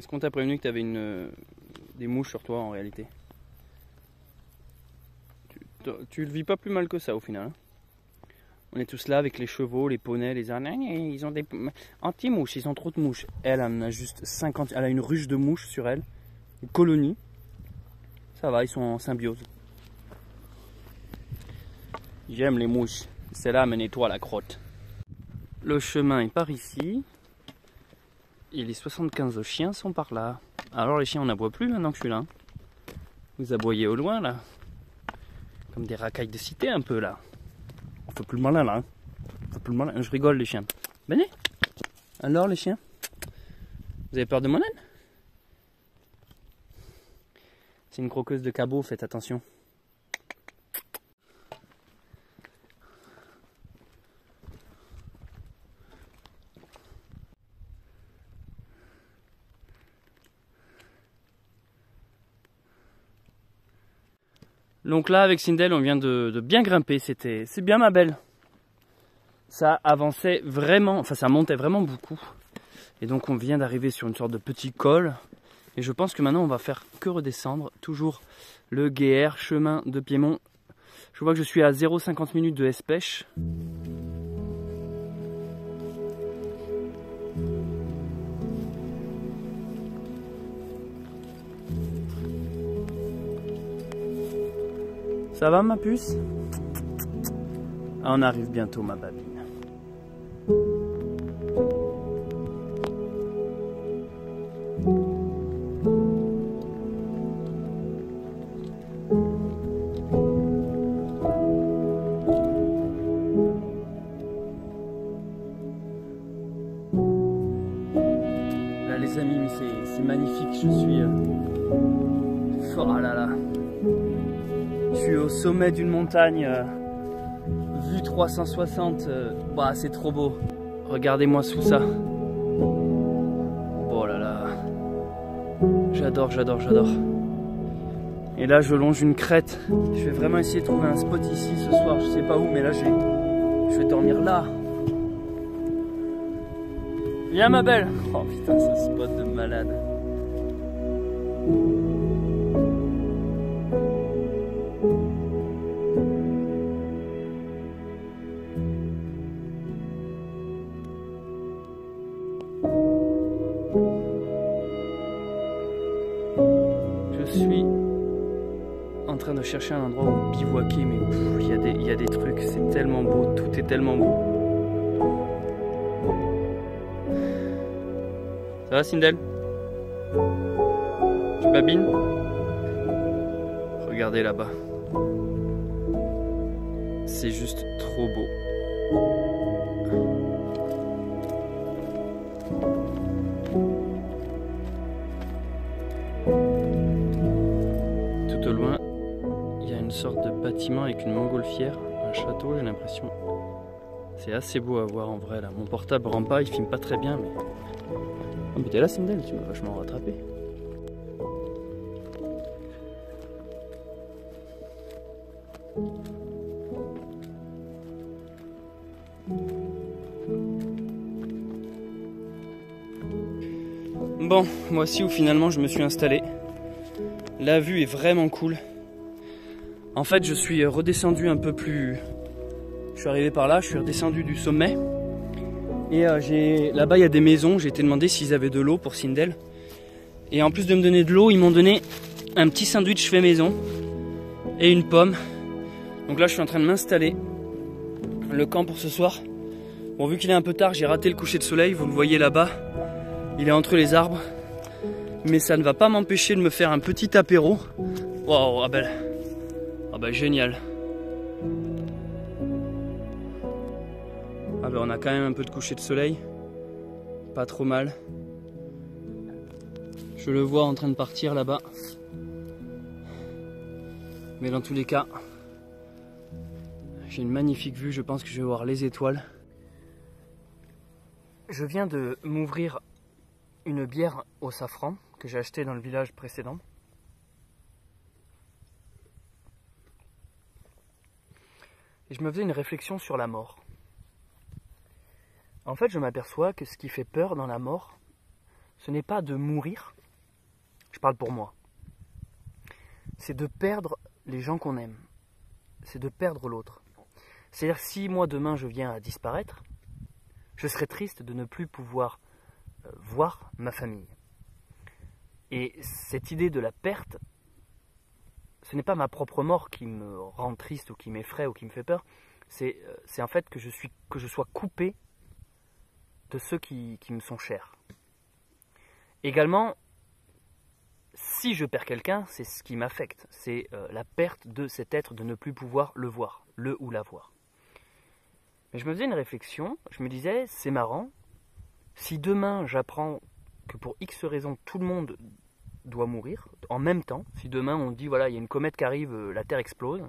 Est-ce qu'on t'a prévenu que tu avais des mouches sur toi en réalité? Tu le vis pas plus mal que ça au final. Hein. On est tous là avec les chevaux, les poneys, les ânes. Ils ont des anti-mouches, ils ont trop de mouches. Elle en a juste 50. Elle a une ruche de mouches sur elle. Une colonie. Ça va, ils sont en symbiose. J'aime les mouches. C'est là, menez-toi la crotte. Le chemin est par ici. Et les 75 chiens sont par là. Alors les chiens on n'aboie plus maintenant que je suis là. Vous aboyez au loin là. Comme des racailles de cité un peu là. On fait plus le malin là. Hein. On fait plus le malin. Je rigole les chiens. Venez. Alors les chiens? Vous avez peur de mon âne? C'est une croqueuse de cabot, faites attention. Donc là avec Sindel on vient de bien grimper, c'est bien ma belle. Ça avançait vraiment, enfin ça montait vraiment beaucoup. Et donc on vient d'arriver sur une sorte de petit col. Et je pense que maintenant on va faire que redescendre. Toujours le GR, chemin de Piémont. Je vois que je suis à 0,50 minutes de Espèche. Ça va ma puce? On arrive bientôt ma babine. Là les amis, c'est magnifique, je suis... Oh là là. Je suis au sommet d'une montagne, vue 360, bah, c'est trop beau. Regardez-moi sous ça. Oh là là. J'adore, j'adore, j'adore. Et là je longe une crête. Je vais vraiment essayer de trouver un spot ici ce soir. Je sais pas où, mais là je vais dormir là. Viens ma belle. Oh putain, ce spot de malade. Je suis en train de chercher un endroit où bivouaquer, mais il y a des trucs, c'est tellement beau, tout est tellement beau. Ça va Sindel? Tu babines? Regardez là-bas. C'est juste trop beau. Tout au loin, il y a une sorte de bâtiment avec une montgolfière, un château j'ai l'impression. C'est assez beau à voir en vrai là. Mon portable rend pas, il filme pas très bien mais... Oh mais t'es là Sindel, tu m'as vachement rattrapé. Bon, voici où finalement je me suis installé. La vue est vraiment cool. En fait, je suis redescendu un peu plus... Je suis arrivé par là, je suis redescendu du sommet. Et là-bas, il y a des maisons. J'ai été demandé s'ils avaient de l'eau pour Sindel. Et en plus de me donner de l'eau, ils m'ont donné un petit sandwich fait maison et une pomme. Donc là, je suis en train de m'installer. Le camp pour ce soir. Bon, vu qu'il est un peu tard, j'ai raté le coucher de soleil. Vous le voyez là-bas. Il est entre les arbres. Mais ça ne va pas m'empêcher de me faire un petit apéro. Waouh, ah ben génial. Ah ben on a quand même un peu de coucher de soleil. Pas trop mal. Je le vois en train de partir là-bas. Mais dans tous les cas, j'ai une magnifique vue. Je pense que je vais voir les étoiles. Je viens de m'ouvrir une bière au safran que j'ai achetée dans le village précédent. Et je me faisais une réflexion sur la mort. En fait, je m'aperçois que ce qui fait peur dans la mort, ce n'est pas de mourir, je parle pour moi, c'est de perdre les gens qu'on aime, c'est de perdre l'autre. C'est-à-dire si moi demain je viens à disparaître, je serais triste de ne plus pouvoir voir ma famille. Et cette idée de la perte, ce n'est pas ma propre mort qui me rend triste ou qui m'effraie ou qui me fait peur, c'est en fait que je sois coupé de ceux qui me sont chers. Également, si je perds quelqu'un, c'est ce qui m'affecte, c'est la perte de cet être, de ne plus pouvoir le voir, le ou la voir. Mais je me faisais une réflexion, je me disais, c'est marrant, si demain j'apprends que pour X raisons tout le monde doit mourir, en même temps, si demain on dit voilà il y a une comète qui arrive, la Terre explose,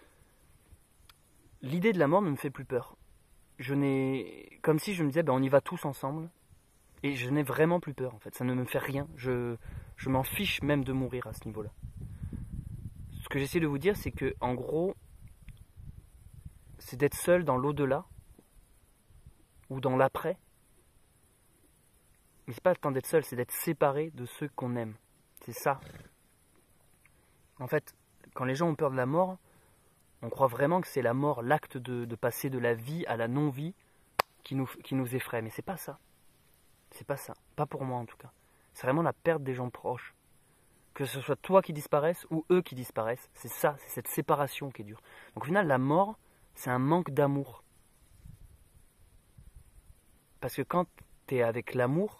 l'idée de la mort ne me fait plus peur. Comme si je me disais ben, on y va tous ensemble, et je n'ai vraiment plus peur en fait, ça ne me fait rien, je m'en fiche même de mourir à ce niveau-là. Ce que j'essaie de vous dire c'est que en gros, c'est d'être seul dans l'au-delà, ou dans l'après, mais c'est pas le temps d'être seul, c'est d'être séparé de ceux qu'on aime. C'est ça. En fait, quand les gens ont peur de la mort, on croit vraiment que c'est la mort, l'acte de passer de la vie à la non-vie qui nous effraie. Mais c'est pas ça. C'est pas ça. Pas pour moi en tout cas. C'est vraiment la perte des gens proches. Que ce soit toi qui disparaisses ou eux qui disparaissent, c'est ça, c'est cette séparation qui est dure. Donc au final, la mort, c'est un manque d'amour. Parce que quand tu es avec l'amour,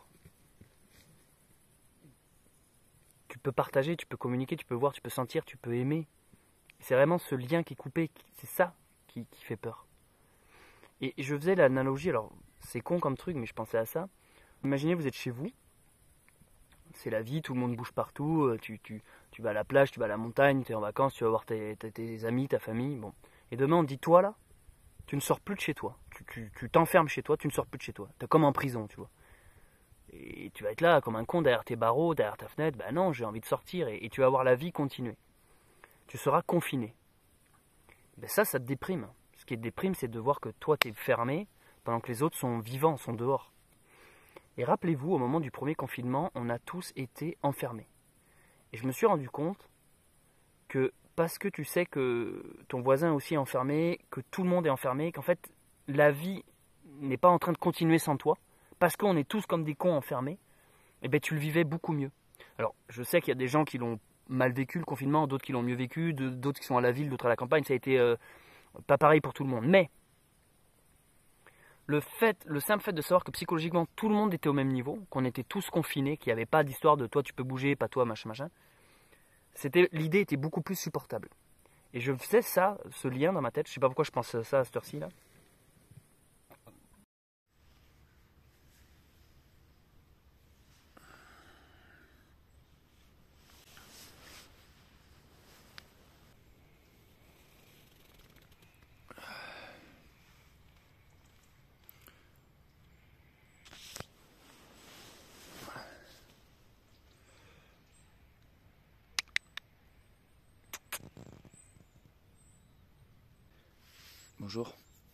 tu peux partager, tu peux communiquer, tu peux voir, tu peux sentir, tu peux aimer. C'est vraiment ce lien qui est coupé, c'est ça qui fait peur. Et je faisais l'analogie, alors c'est con comme truc, mais je pensais à ça. Imaginez, vous êtes chez vous, c'est la vie, tout le monde bouge partout, tu vas à la plage, tu vas à la montagne, tu es en vacances, tu vas voir tes amis, ta famille. Bon. Et demain on te dit, toi là, tu ne sors plus de chez toi, tu t'enfermes chez toi, tu ne sors plus de chez toi. Tu es comme en prison, tu vois. Et tu vas être là comme un con derrière tes barreaux, derrière ta fenêtre, ben non, j'ai envie de sortir, et tu vas voir la vie continuer. Tu seras confiné. Ben ça te déprime. Ce qui te déprime, c'est de voir que toi, tu es fermé, pendant que les autres sont vivants, sont dehors. Et rappelez-vous, au moment du premier confinement, on a tous été enfermés. Et je me suis rendu compte que, parce que tu sais que ton voisin aussi est enfermé, que tout le monde est enfermé, qu'en fait, la vie n'est pas en train de continuer sans toi, parce qu'on est tous comme des cons enfermés, et ben tu le vivais beaucoup mieux. Alors, je sais qu'il y a des gens qui l'ont mal vécu le confinement, d'autres qui l'ont mieux vécu, d'autres qui sont à la ville, d'autres à la campagne, ça a été pas pareil pour tout le monde. Mais le simple fait de savoir que psychologiquement tout le monde était au même niveau, qu'on était tous confinés, qu'il n'y avait pas d'histoire de toi tu peux bouger, pas toi, machin, machin, l'idée était beaucoup plus supportable. Et je faisais ça, ce lien dans ma tête, je sais pas pourquoi je pense ça à cette heure-ci là. Bonjour.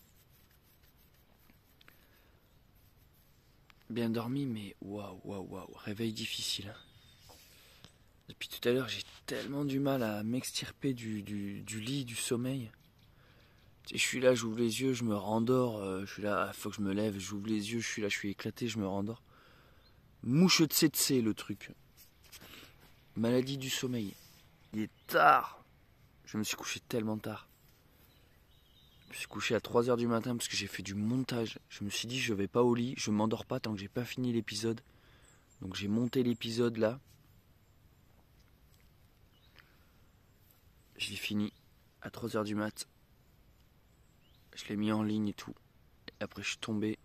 Bien dormi, mais waouh, réveil difficile. Depuis tout à l'heure, j'ai tellement du mal à m'extirper du lit, du sommeil. Et je suis là, j'ouvre les yeux, je me rendors, je suis là, faut que je me lève, j'ouvre les yeux, je suis là, je suis éclaté, je me rendors. Mouche de tsetse, le truc. Maladie du sommeil. Il est tard. Je me suis couché tellement tard. Je me suis couché à 3h du matin parce que j'ai fait du montage. Je me suis dit je vais pas au lit, je m'endors pas tant que j'ai pas fini l'épisode. Donc j'ai monté l'épisode là. Je l'ai fini à 3h du mat. Je l'ai mis en ligne et tout. Et après je suis tombé.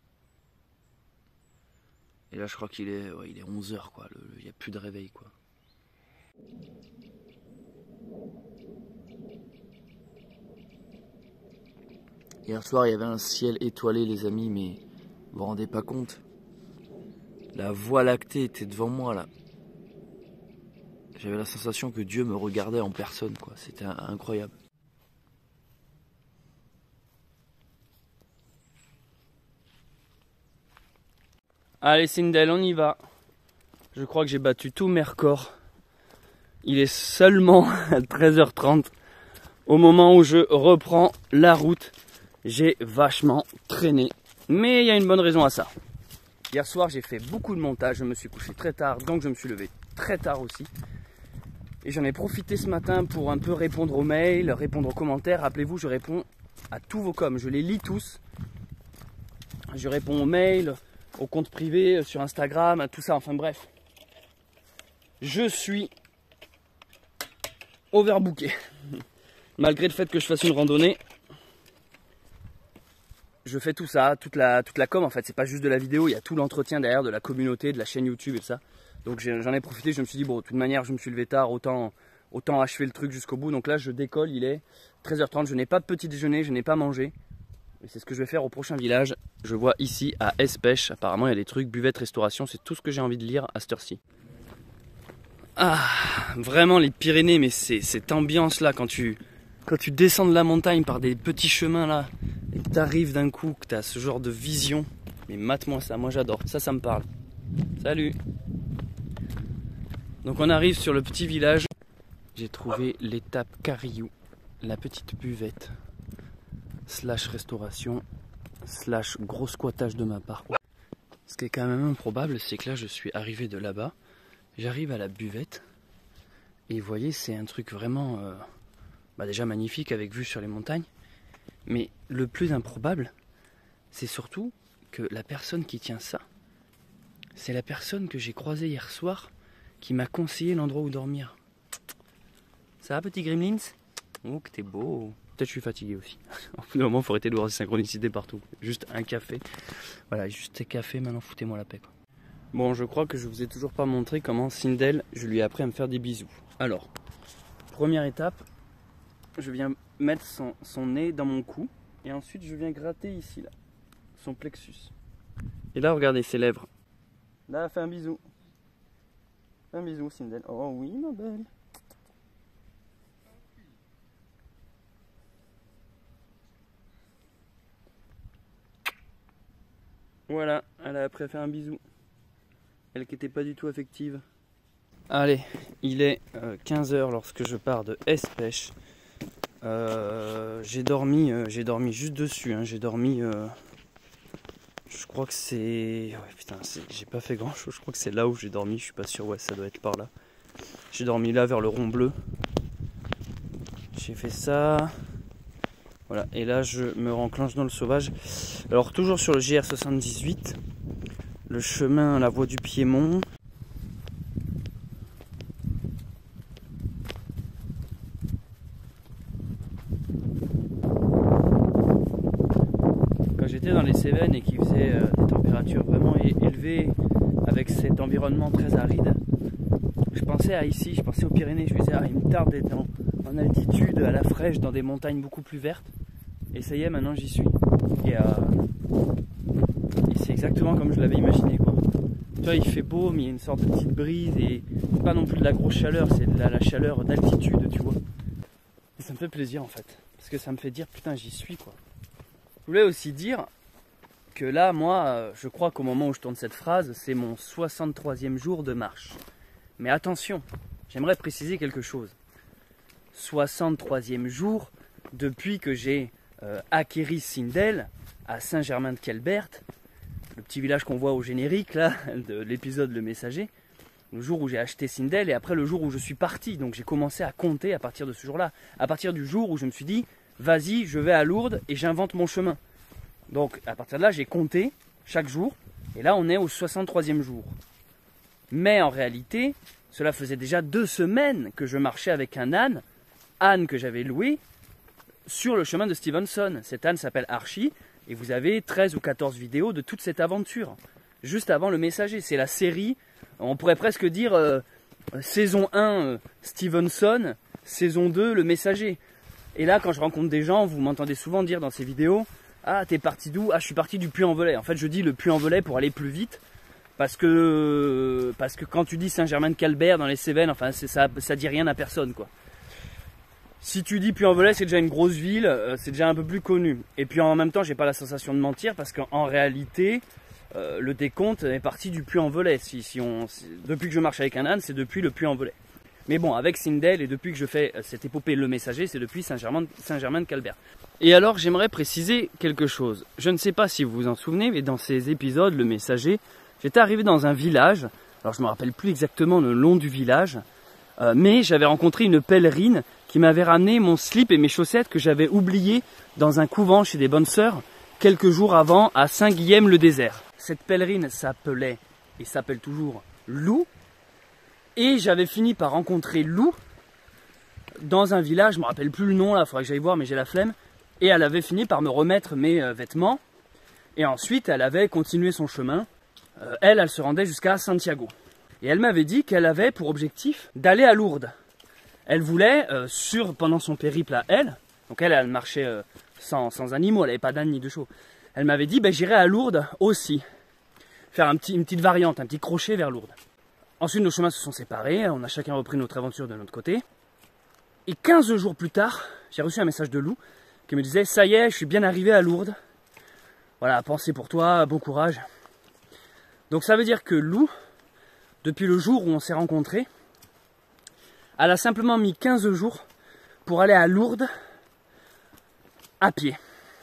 Et là je crois qu'il est, il est 11h quoi. Il n'y a plus de réveil quoi. Hier soir, il y avait un ciel étoilé, les amis, mais vous vous rendez pas compte. La Voie lactée était devant moi, là. J'avais la sensation que Dieu me regardait en personne, quoi. C'était incroyable. Allez, Sindel, on y va. Je crois que j'ai battu tous mes records. Il est seulement à 13h30. Au moment où je reprends la route, j'ai vachement traîné. Mais il y a une bonne raison à ça. Hier soir, j'ai fait beaucoup de montage. Je me suis couché très tard, donc je me suis levé très tard aussi. Et j'en ai profité ce matin pour un peu répondre aux mails, répondre aux commentaires. Rappelez-vous, je réponds à tous vos coms. Je les lis tous. Je réponds aux mails, aux comptes privés, sur Instagram, à tout ça. Enfin bref. Je suis overbooké. Malgré le fait que je fasse une randonnée, je fais tout ça, toute la com en fait. C'est pas juste de la vidéo, il y a tout l'entretien derrière de la communauté, de la chaîne YouTube et tout ça. Donc j'en ai profité, je me suis dit bon, de toute manière je me suis levé tard, autant achever le truc jusqu'au bout. Donc là je décolle, il est 13h30, je n'ai pas de petit déjeuner, je n'ai pas mangé. Et c'est ce que je vais faire au prochain village. Je vois ici à Espèche, apparemment il y a des trucs, buvette, restauration, c'est tout ce que j'ai envie de lire à cette heure-ci. Ah, vraiment les Pyrénées, mais c'est cette ambiance là quand tu descends de la montagne par des petits chemins là, et que tu arrives d'un coup, que tu as ce genre de vision. Mais mate-moi ça, moi j'adore, ça me parle. Salut. Donc on arrive sur le petit village. J'ai trouvé l'étape Carillou, la petite buvette, slash restauration, slash gros squattage de ma part. Ce qui est quand même improbable, c'est que là je suis arrivé de là-bas. J'arrive à la buvette et vous voyez c'est un truc vraiment déjà magnifique avec vue sur les montagnes, mais le plus improbable c'est surtout que la personne qui tient ça, c'est la personne que j'ai croisée hier soir qui m'a conseillé l'endroit où dormir. Ça va petit Gremlins? Oh que t'es beau. Peut-être je suis fatigué aussi. Au bout d'un moment il faut arrêter de voir des synchronicités partout. Juste un café. Voilà, juste un café, maintenant foutez-moi la paix quoi. Bon, je crois que je vous ai toujours pas montré comment Sindel, je lui ai appris à me faire des bisous. Alors, première étape, je viens mettre son nez dans mon cou et ensuite je viens gratter ici, là, son plexus. Et là, regardez ses lèvres. Là, fais un bisou. Fais un bisou, Sindel. Oh oui, ma belle. Voilà, elle a après fait un bisou. Elle qui n'était pas du tout affective. Allez, il est 15h lorsque je pars de Espèche. J'ai dormi juste dessus. Hein. J'ai dormi. Je crois que c'est. Ouais, putain, j'ai pas fait grand chose. Je crois que c'est là où j'ai dormi. Je suis pas sûr. Ouais, ça doit être par là. J'ai dormi là vers le rond bleu. J'ai fait ça. Voilà, et là je me renclenche dans le sauvage. Alors, toujours sur le GR78. Le chemin, la voie du Piémont. Quand j'étais dans les Cévennes et qu'il faisait des températures vraiment élevées, avec cet environnement très aride, je pensais à ici, je pensais aux Pyrénées, je me disais, il me tarde d'être en altitude, à la fraîche, dans des montagnes beaucoup plus vertes. Et ça y est, maintenant j'y suis. Et c'est exactement comme je l'avais imaginé quoi. Tu vois, il fait beau, mais il y a une sorte de petite brise et pas non plus de la grosse chaleur, c'est de la chaleur d'altitude, tu vois. Et ça me fait plaisir en fait, parce que ça me fait dire putain j'y suis quoi. Je voulais aussi dire que là, moi, je crois qu'au moment où je tourne cette phrase, c'est mon 63e jour de marche. Mais attention, j'aimerais préciser quelque chose. 63e jour depuis que j'ai acquéri Sindel à Saint-Germain-de-Kelbert, le petit village qu'on voit au générique là, de l'épisode Le Messager, le jour où j'ai acheté Sindel et après le jour où je suis parti. Donc j'ai commencé à compter à partir de ce jour-là, à partir du jour où je me suis dit vas-y, je vais à Lourdes et j'invente mon chemin. Donc à partir de là, j'ai compté chaque jour et là on est au 63e jour. Mais en réalité, cela faisait déjà 2 semaines que je marchais avec un âne que j'avais loué sur le chemin de Stevenson. Cet âne s'appelle Archie. Et vous avez 13 ou 14 vidéos de toute cette aventure, juste avant Le Messager. C'est la série, on pourrait presque dire saison 1 Stevenson, saison 2 Le Messager. Et là, quand je rencontre des gens, vous m'entendez souvent dire dans ces vidéos, ah t'es parti d'où? Ah je suis parti du Puy-en-Velay. En fait je dis le Puy-en-Velay pour aller plus vite, parce que quand tu dis Saint-Germain-de-Calbert dans les Cévennes, enfin ça dit rien à personne quoi. Si tu dis Puy-en-Velay, c'est déjà une grosse ville, c'est déjà un peu plus connu. Et puis en même temps, j'ai pas la sensation de mentir parce qu'en réalité, le décompte est parti du Puy-en-Velay. Depuis que je marche avec un âne, c'est depuis le Puy-en-Velay. Mais bon, avec Sindel et depuis que je fais cette épopée Le Messager, c'est depuis Saint-Germain-de-Calbert. Et alors, j'aimerais préciser quelque chose. Je ne sais pas si vous vous en souvenez, mais dans ces épisodes, Le Messager, j'étais arrivé dans un village. Alors, je ne me rappelle plus exactement le nom du village, mais j'avais rencontré une pèlerine qui m'avait ramené mon slip et mes chaussettes que j'avais oubliés dans un couvent chez des bonnes sœurs quelques jours avant à Saint-Guilhem-le-Désert. Cette pèlerine s'appelait et s'appelle toujours Lou. Et j'avais fini par rencontrer Lou dans un village, je ne me rappelle plus le nom, là, il faudrait que j'aille voir, mais j'ai la flemme. Et elle avait fini par me remettre mes vêtements. Et ensuite, elle avait continué son chemin. Elle se rendait jusqu'à Santiago. Et elle m'avait dit qu'elle avait pour objectif d'aller à Lourdes. Elle voulait, pendant son périple à elle, donc elle marchait sans animaux, elle n'avait pas d'âne ni de chevaux. Elle m'avait dit, j'irai à Lourdes aussi. Faire une petite variante, un petit crochet vers Lourdes. Ensuite, nos chemins se sont séparés, on a chacun repris notre aventure de notre côté. Et 15 jours plus tard, j'ai reçu un message de Lou qui me disait « Ça y est, je suis bien arrivé à Lourdes. Voilà, pensez pour toi, bon courage. » Donc ça veut dire que Lou, depuis le jour où on s'est rencontrés, elle a simplement mis 15 jours pour aller à Lourdes à pied.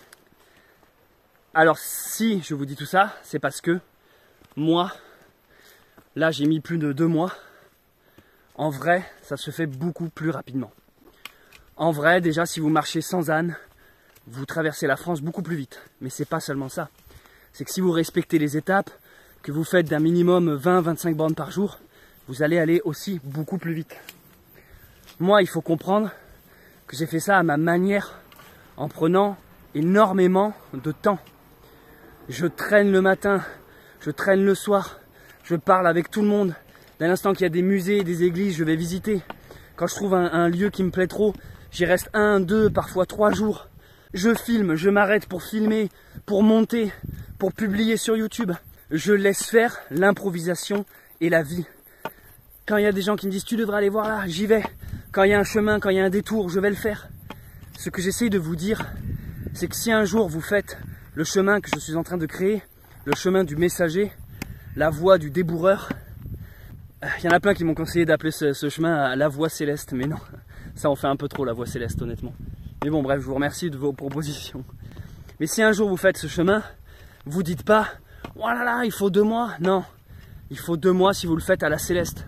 Alors si je vous dis tout ça, c'est parce que moi, là j'ai mis plus de 2 mois. En vrai, ça se fait beaucoup plus rapidement. En vrai, déjà si vous marchez sans âne, vous traversez la France beaucoup plus vite. Mais c'est pas seulement ça. C'est que si vous respectez les étapes, que vous faites d'un minimum 20-25 bornes par jour, vous allez aller aussi beaucoup plus vite. Moi, il faut comprendre que j'ai fait ça à ma manière, en prenant énormément de temps. Je traîne le matin, je traîne le soir, je parle avec tout le monde. Dès l'instant qu'il y a des musées, des églises, je vais visiter. Quand je trouve un lieu qui me plaît trop, j'y reste 1, 2, parfois 3 jours. Je filme, je m'arrête pour filmer, pour monter, pour publier sur YouTube. Je laisse faire l'improvisation et la vie. Quand il y a des gens qui me disent « tu devrais aller voir là », j'y vais. Quand il y a un chemin, quand il y a un détour, je vais le faire. Ce que j'essaye de vous dire, c'est que si un jour vous faites le chemin que je suis en train de créer, le chemin du messager, la voie du débourreur, il y en a plein qui m'ont conseillé d'appeler ce chemin la voie céleste, mais non, ça en fait un peu trop la voie céleste honnêtement. Mais bon bref, je vous remercie de vos propositions. Mais si un jour vous faites ce chemin, vous dites pas « oh là là, il faut 2 mois ». Non, il faut 2 mois si vous le faites à la céleste.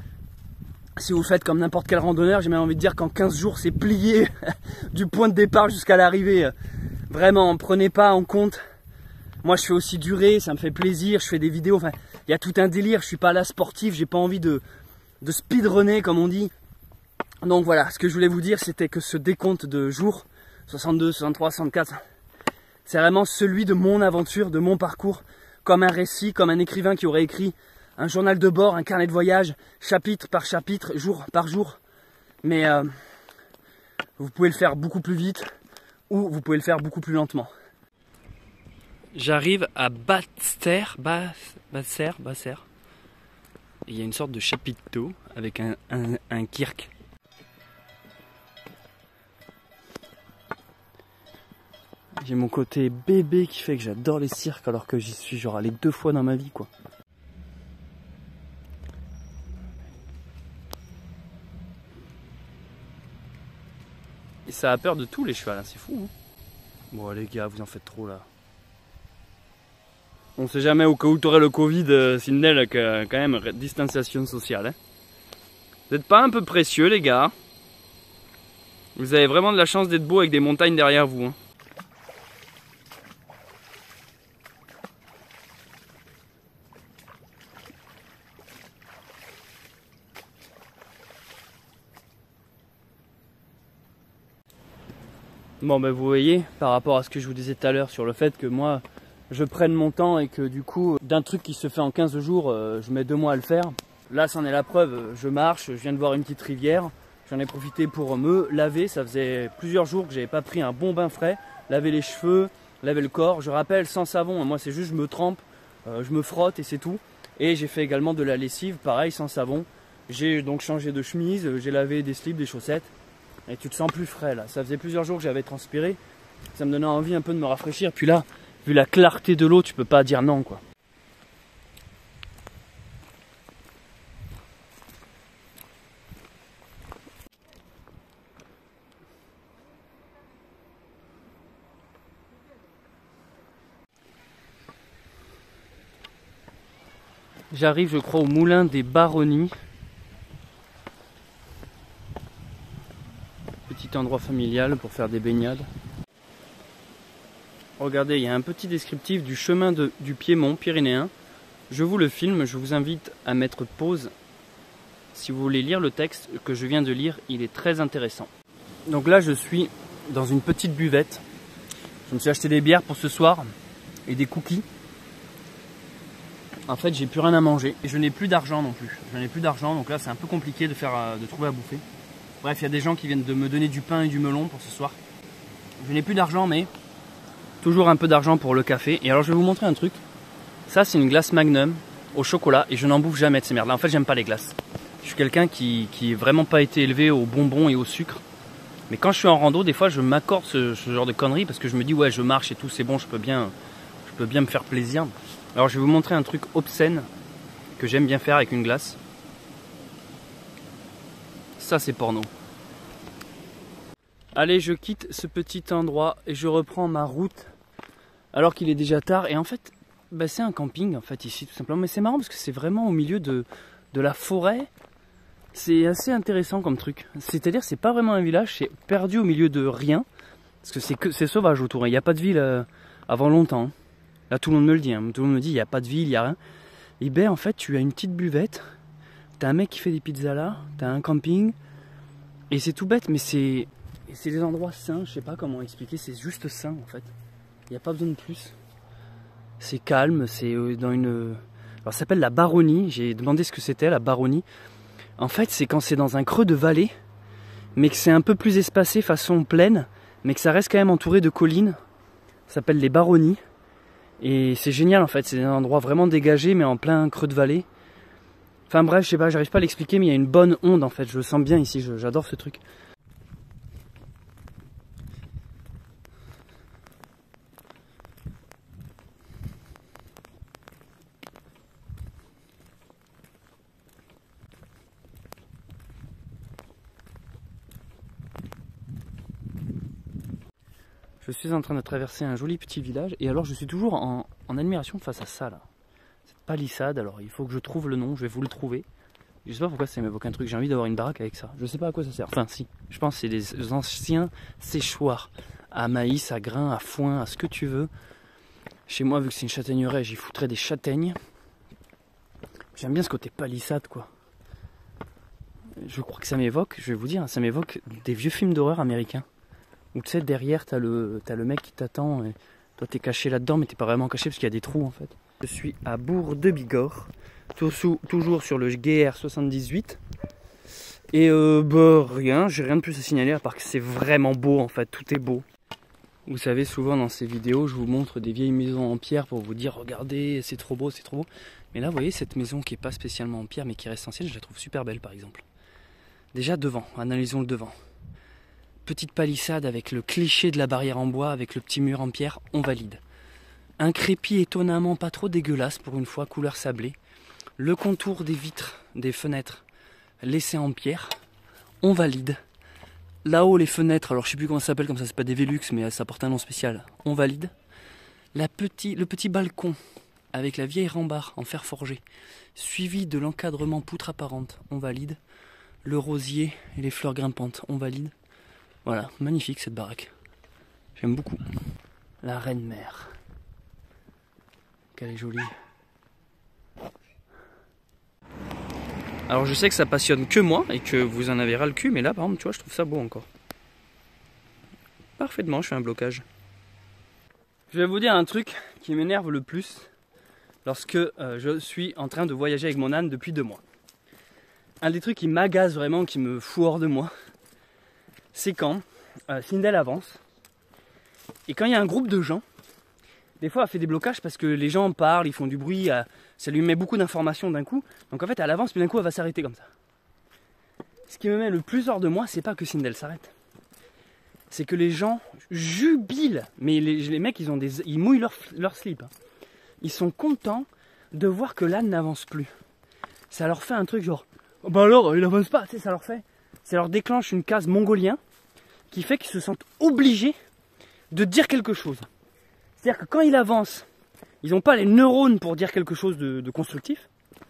Si vous le faites comme n'importe quel randonneur, j'ai même envie de dire qu'en 15 jours c'est plié du point de départ jusqu'à l'arrivée. Vraiment, prenez pas en compte. Moi je fais aussi durer, ça me fait plaisir, je fais des vidéos, enfin il y a tout un délire, je suis pas là sportif, j'ai pas envie de speedrunner comme on dit. Donc voilà, ce que je voulais vous dire c'était que ce décompte de jours, 62, 63, 64, c'est vraiment celui de mon aventure, de mon parcours, comme un récit, comme un écrivain qui aurait écrit un journal de bord, un carnet de voyage, chapitre par chapitre, jour par jour. Mais vous pouvez le faire beaucoup plus vite ou vous pouvez le faire beaucoup plus lentement. J'arrive à Basser. Il y a une sorte de chapiteau avec un kirk. J'ai mon côté bébé qui fait que j'adore les cirques alors que j'y suis genre allé 2 fois dans ma vie quoi. Et ça a peur de tous les chevaux là, c'est fou hein. Bon les gars, vous en faites trop là. On sait jamais au cas où t'aurais le Covid, Sindel, quand même distanciation sociale. Hein. Vous n'êtes pas un peu précieux les gars. Vous avez vraiment de la chance d'être beau avec des montagnes derrière vous. Hein. Bon ben vous voyez, par rapport à ce que je vous disais tout à l'heure sur le fait que moi je prenne mon temps et que du coup d'un truc qui se fait en 15 jours je mets 2 mois à le faire. Là c'en est la preuve, je marche, je viens de voir une petite rivière, j'en ai profité pour me laver, ça faisait plusieurs jours que j'avais pas pris un bon bain frais, laver les cheveux, laver le corps, je rappelle sans savon, moi c'est juste je me trempe, je me frotte et c'est tout. Et j'ai fait également de la lessive, pareil sans savon, j'ai donc changé de chemise, j'ai lavé des slips, des chaussettes. Et tu te sens plus frais là, ça faisait plusieurs jours que j'avais transpiré, ça me donnait envie un peu de me rafraîchir, puis là, vu la clarté de l'eau, tu peux pas dire non quoi. J'arrive, je crois, au moulin des Baronnies. Petit endroit familial pour faire des baignades. Regardez, il y a un petit descriptif du chemin du Piémont pyrénéen. Je vous le filme, je vous invite à mettre pause. Si vous voulez lire le texte que je viens de lire, il est très intéressant. Donc là, je suis dans une petite buvette. Je me suis acheté des bières pour ce soir et des cookies. En fait, j'ai plus rien à manger et je n'ai plus d'argent non plus. Je n'ai plus d'argent, donc là, c'est un peu compliqué de trouver à bouffer. Bref, il y a des gens qui viennent de me donner du pain et du melon pour ce soir. Je n'ai plus d'argent, mais toujours un peu d'argent pour le café. Et alors, je vais vous montrer un truc. Ça, c'est une glace Magnum au chocolat et je n'en bouffe jamais de ces merdes-là. En fait, j'aime pas les glaces. Je suis quelqu'un qui est vraiment pas été élevé aux bonbons et au sucre. Mais quand je suis en rando, des fois, je m'accorde ce genre de conneries parce que je me dis, ouais, je marche et tout, c'est bon, je peux bien me faire plaisir. Alors, je vais vous montrer un truc obscène que j'aime bien faire avec une glace. Ça, c'est porno. Allez, je quitte ce petit endroit et je reprends ma route alors qu'il est déjà tard. Et en fait, bah, c'est un camping en fait ici tout simplement. Mais c'est marrant parce que c'est vraiment au milieu de la forêt. C'est assez intéressant comme truc. C'est-à-dire c'est pas vraiment un village, c'est perdu au milieu de rien. Parce que c'est sauvage autour. Il n'y a pas de ville avant longtemps. Là tout le monde me le dit. Tout le monde me dit il n'y a pas de ville, il n'y a rien. Et ben en fait tu as une petite buvette. T'as un mec qui fait des pizzas là. T'as un camping. Et c'est tout bête mais c'est des endroits sains. Je sais pas comment expliquer. C'est juste sain en fait. Il n'y a pas besoin de plus. C'est calme. C'est dans une... Alors ça s'appelle la Baronnie. J'ai demandé ce que c'était la Baronnie. En fait, c'est quand c'est dans un creux de vallée, mais que c'est un peu plus espacé façon plaine, mais que ça reste quand même entouré de collines. Ça s'appelle les Baronnies. Et c'est génial en fait, c'est un endroit vraiment dégagé, mais en plein creux de vallée. Enfin bref, je sais pas, j'arrive pas à l'expliquer, mais il y a une bonne onde en fait, je le sens bien ici, j'adore ce truc. Je suis en train de traverser un joli petit village et alors je suis toujours en admiration face à ça là. Cette palissade, alors il faut que je trouve le nom, je vais vous le trouver. Je sais pas pourquoi ça m'évoque un truc, j'ai envie d'avoir une baraque avec ça. Je sais pas à quoi ça sert. Enfin si, je pense que c'est des anciens séchoirs à maïs, à grains, à foin, à ce que tu veux. Chez moi, vu que c'est une châtaigneraie, j'y foutrais des châtaignes. J'aime bien ce côté palissade quoi. Je crois que ça m'évoque, je vais vous dire, ça m'évoque des vieux films d'horreur américains. Où tu sais, derrière, t'as le mec qui t'attend et toi t'es caché là-dedans, mais t'es pas vraiment caché parce qu'il y a des trous en fait. Je suis à Bourg-de-Bigorre, toujours sur le GR 78. Et rien, j'ai rien de plus à signaler à part que c'est vraiment beau en fait, tout est beau. Vous savez, souvent dans ces vidéos, je vous montre des vieilles maisons en pierre pour vous dire regardez, c'est trop beau, c'est trop beau. Mais là, vous voyez, cette maison qui est pas spécialement en pierre mais qui reste ancienne, je la trouve super belle par exemple. Déjà devant, analysons le devant. Petite palissade avec le cliché de la barrière en bois, avec le petit mur en pierre, on valide. Un crépi étonnamment pas trop dégueulasse pour une fois, couleur sablée. Le contour des vitres, des fenêtres, laissé en pierre, on valide. Là-haut les fenêtres, alors je sais plus comment ça s'appelle comme ça, c'est pas des Velux mais ça porte un nom spécial, on valide. Le petit balcon avec la vieille rambarde en fer forgé, suivi de l'encadrement poutre apparente, on valide. Le rosier et les fleurs grimpantes, on valide. Voilà, magnifique cette baraque. J'aime beaucoup. La reine mère. Qu'elle est jolie. Alors je sais que ça passionne que moi et que vous en avez ras le cul, mais là par exemple, tu vois, je trouve ça beau encore. Parfaitement, je fais un blocage. Je vais vous dire un truc qui m'énerve le plus lorsque je suis en train de voyager avec mon âne depuis 2 mois. Un des trucs qui m'agace vraiment, qui me fout hors de moi, c'est quand Sindel avance et quand il y a un groupe de gens, des fois elle fait des blocages parce que les gens parlent, ils font du bruit, ça lui met beaucoup d'informations d'un coup, donc en fait elle avance puis d'un coup elle va s'arrêter comme ça. Ce qui me met le plus hors de moi, c'est pas que Sindel s'arrête, c'est que les gens jubilent, mais les mecs ils mouillent leur slip, hein. Ils sont contents de voir que l'âne n'avance plus. Ça leur fait un truc genre oh bah alors il avance pas, tu sais, ça leur déclenche une case mongolien qui fait qu'ils se sentent obligés de dire quelque chose. C'est-à-dire que quand il avance, ils n'ont pas les neurones pour dire quelque chose de constructif.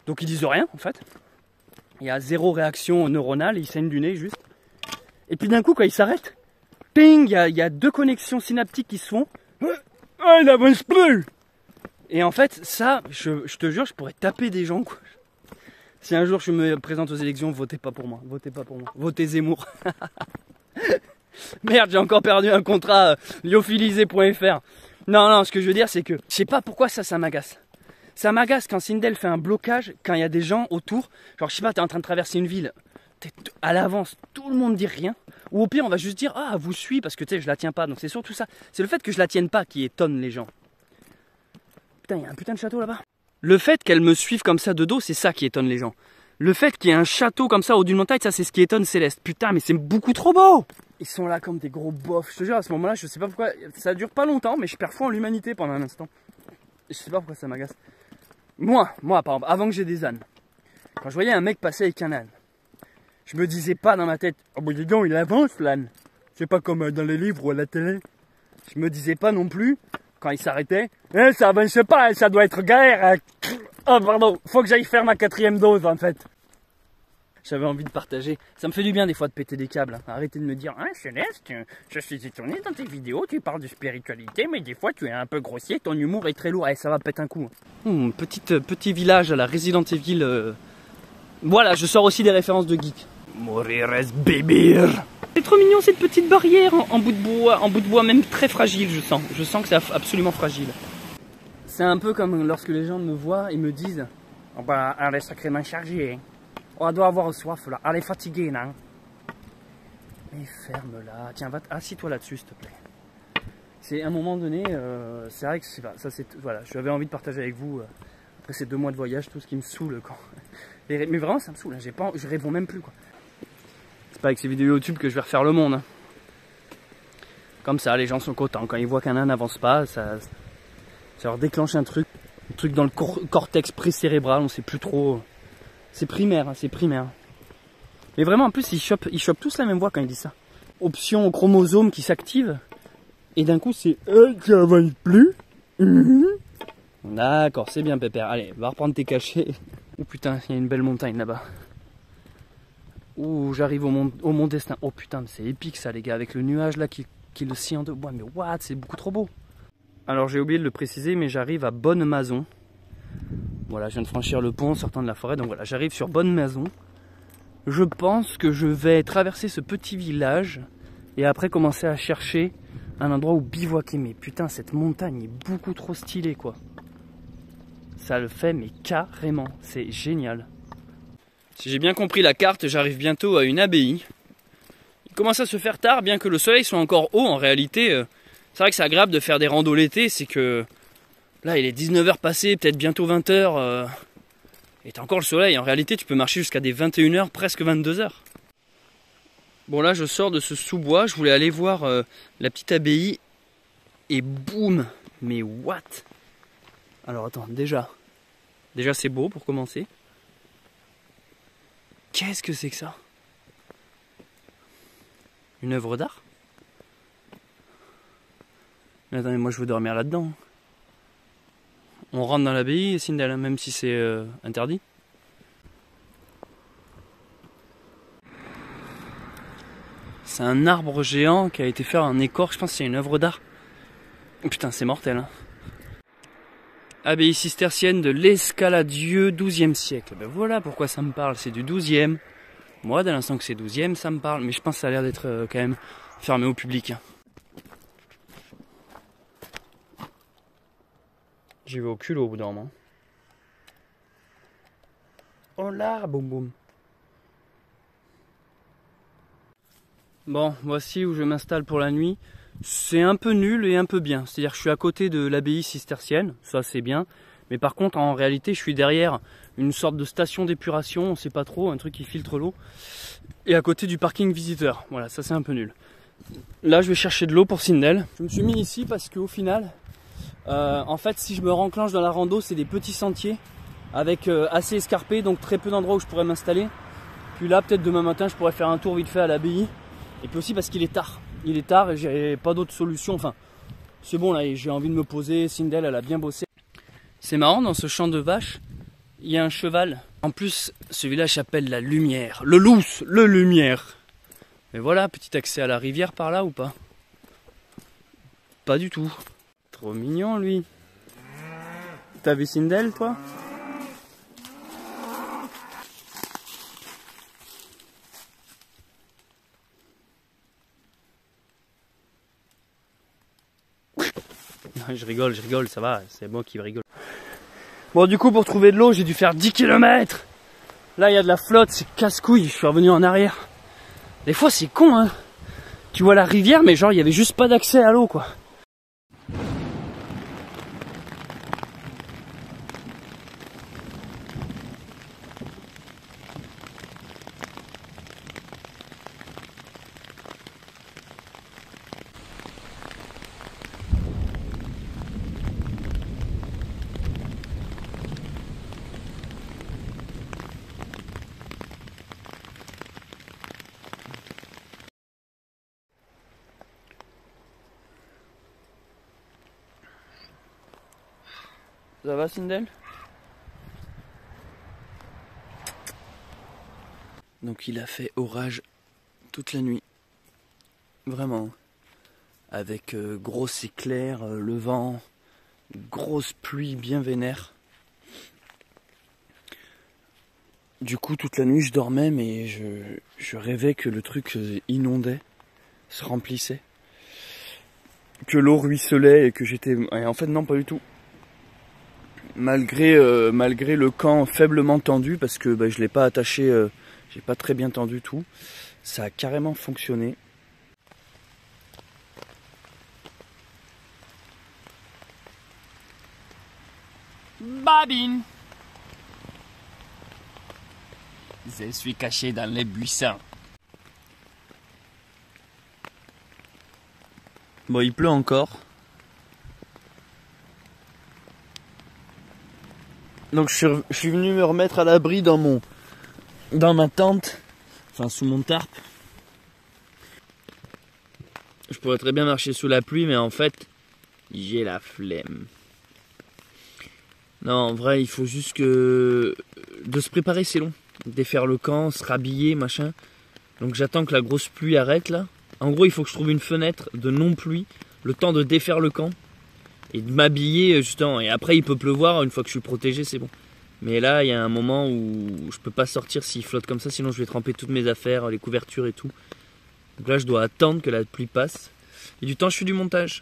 Donc ils disent rien en fait. Il y a zéro réaction neuronale, ils saignent du nez juste. Et puis d'un coup quand ils s'arrêtent, ping, il y a 2 connexions synaptiques qui se font. Ah, il n'avance plus. Et en fait ça, je te jure, je pourrais taper des gens quoi. Si un jour je me présente aux élections, votez pas pour moi, votez pas pour moi, votez Zemmour. Merde, j'ai encore perdu un contrat lyophilisé.fr. Non, ce que je veux dire c'est que, je sais pas pourquoi ça m'agace. Ça m'agace quand Sindel fait un blocage, quand il y a des gens autour. Genre, je sais pas, t'es en train de traverser une ville, t'es à l'avance, tout le monde dit rien. Ou au pire, on va juste dire, ah, vous suit, parce que tu sais, je la tiens pas. Donc c'est surtout ça. C'est le fait que je la tienne pas qui étonne les gens. Putain, il y a un putain de château là-bas. Le fait qu'elle me suive comme ça de dos, c'est ça qui étonne les gens. Le fait qu'il y ait un château comme ça au-dessus d'une montagne, ça c'est ce qui étonne Céleste. Putain, mais c'est beaucoup trop beau. Ils sont là comme des gros bofs. Je te jure, à ce moment-là, je sais pas pourquoi. Ça dure pas longtemps, mais je perds foi en l'humanité pendant un instant. Je sais pas pourquoi ça m'agace. Moi, par exemple, avant que j'ai des ânes, quand je voyais un mec passer avec un âne, je me disais pas dans ma tête, oh bah dis donc, il avance l'âne. C'est pas comme dans les livres ou à la télé. Je me disais pas non plus, quand il s'arrêtait, ça avance pas, ça doit être guerre. Oh pardon, faut que j'aille faire ma 4e dose en fait. J'avais envie de partager. Ça me fait du bien des fois de péter des câbles. Arrêtez de me dire, hein Céleste, je suis étonné dans tes vidéos, tu parles de spiritualité, mais des fois tu es un peu grossier, ton humour est très lourd. Ça va péter un coup. Petit village à la Resident Evil. Voilà, je sors aussi des références de geek. Mourir es bébir. C'est trop mignon cette petite barrière en bout de bois, même très fragile, je sens. Je sens que c'est absolument fragile. C'est un peu comme lorsque les gens me voient et me disent, oh bah, elle est sacrément chargée. Hein. On doit avoir soif là, elle est fatiguée, non? Mais ferme-la, tiens, assis-toi là-dessus, s'il te plaît. C'est à un moment donné, c'est vrai que ça c'est voilà, j'avais envie de partager avec vous après ces 2 mois de voyage tout ce qui me saoule quand. Mais vraiment ça me saoule, hein, je réponds même plus quoi. C'est pas avec ces vidéos YouTube que je vais refaire le monde. Hein. Comme ça, les gens sont contents quand ils voient qu'un âne n'avance pas, ça leur déclenche un truc dans le cortex précérébral, on sait plus trop. C'est primaire, hein, c'est primaire. Mais vraiment, en plus, ils chopent tous la même voix quand ils disent ça. Option au chromosome qui s'active. Et d'un coup, c'est tu n'avances plus. D'accord, c'est bien, Pépère. Allez, va reprendre tes cachets. Oh putain, il y a une belle montagne là-bas. Ouh, j'arrive au mont Destin. Oh putain, c'est épique ça, les gars, avec le nuage là qui le scie en deux. Ouais, mais what, c'est beaucoup trop beau. Alors, j'ai oublié de le préciser, mais j'arrive à Bonne-Mason. Voilà, je viens de franchir le pont en sortant de la forêt, donc voilà, j'arrive sur Bonne-Mason. Je pense que je vais traverser ce petit village et après commencer à chercher un endroit où bivouaquer. Mais putain, cette montagne est beaucoup trop stylée, quoi. Ça le fait, mais carrément, c'est génial. Si j'ai bien compris la carte, j'arrive bientôt à une abbaye. Il commence à se faire tard, bien que le soleil soit encore haut. En réalité, c'est vrai que c'est agréable de faire des randos l'été, c'est que... Là, il est 19h passé, peut-être bientôt 20h. Et t'as encore le soleil. En réalité, tu peux marcher jusqu'à des 21h, presque 22h. Bon, là, je sors de ce sous-bois. Je voulais aller voir la petite abbaye. Et boum! Mais what? Alors, attends, déjà, c'est beau pour commencer. Qu'est-ce que c'est que ça? Une œuvre d'art? Mais attendez, moi, je veux dormir là-dedans. On rentre dans l'abbaye, Sindel, même si c'est interdit. C'est un arbre géant qui a été fait en écorce, je pense que c'est une œuvre d'art. Oh, putain, c'est mortel. Hein. Abbaye cistercienne de l'Escaladieu, 12e siècle. Ben voilà pourquoi ça me parle, c'est du 12e. Moi, dès l'instant que c'est 12e, ça me parle. Mais je pense que ça a l'air d'être quand même fermé au public. J'y vais au culot au bout d'un moment. Oh là, boum boum. Bon, voici où je m'installe pour la nuit. C'est un peu nul et un peu bien. C'est-à-dire que je suis à côté de l'abbaye cistercienne, ça c'est bien. Mais par contre, en réalité, je suis derrière une sorte de station d'épuration, on sait pas trop, un truc qui filtre l'eau. Et à côté du parking visiteur. Voilà, ça c'est un peu nul. Là, je vais chercher de l'eau pour Sindel. Je me suis mis ici parce qu'au final... en fait, si je me renclenche dans la rando, c'est des petits sentiers avec assez escarpés, donc très peu d'endroits où je pourrais m'installer. Puis là, peut-être demain matin, je pourrais faire un tour vite fait à l'abbaye. Et puis aussi parce qu'il est tard. Il est tard et j'ai pas d'autre solution. Enfin, c'est bon là, j'ai envie de me poser. Sindel, elle a bien bossé. C'est marrant, dans ce champ de vaches, Il y a un cheval. En plus, ce village s'appelle la Lumière. Le Lousse, le Lumière. Mais voilà, petit accès à la rivière par là ou pas? Pas du tout. Trop mignon lui. T'as vu Sindel toi? Je rigole, ça va, c'est moi qui rigole. Bon, du coup, pour trouver de l'eau, j'ai dû faire 10 km. Là, il y a de la flotte, c'est casse-couille, je suis revenu en arrière. Des fois, c'est con, hein. Tu vois la rivière, mais genre, il y avait juste pas d'accès à l'eau, quoi. Ça va, Sindel? Donc il a fait orage toute la nuit. Vraiment. Avec grosse éclair, le vent, grosse pluie bien vénère. Du coup, toute la nuit, je dormais, mais je rêvais que le truc inondait, se remplissait. Que l'eau ruisselait et que j'étais... Et en fait, non, pas du tout. Malgré le camp faiblement tendu, parce que je l'ai pas attaché, j'ai pas très bien tendu tout, ça a carrément fonctionné. Babine! Je suis caché dans les buissons. Bon, il pleut encore. Donc je suis venu me remettre à l'abri dans ma tente, enfin sous mon tarp. Je pourrais très bien marcher sous la pluie, mais en fait, j'ai la flemme. Non, en vrai, il faut juste que... De se préparer, c'est long. Défaire le camp, se rhabiller, machin. Donc j'attends que la grosse pluie arrête, là. En gros, il faut que je trouve une fenêtre de non-pluie, le temps de défaire le camp. Et de m'habiller justement, et après il peut pleuvoir, une fois que je suis protégé c'est bon. Mais là il y a un moment où je peux pas sortir s'il flotte comme ça, sinon je vais tremper toutes mes affaires, les couvertures et tout. Donc là je dois attendre que la pluie passe. Et du temps je fais du montage.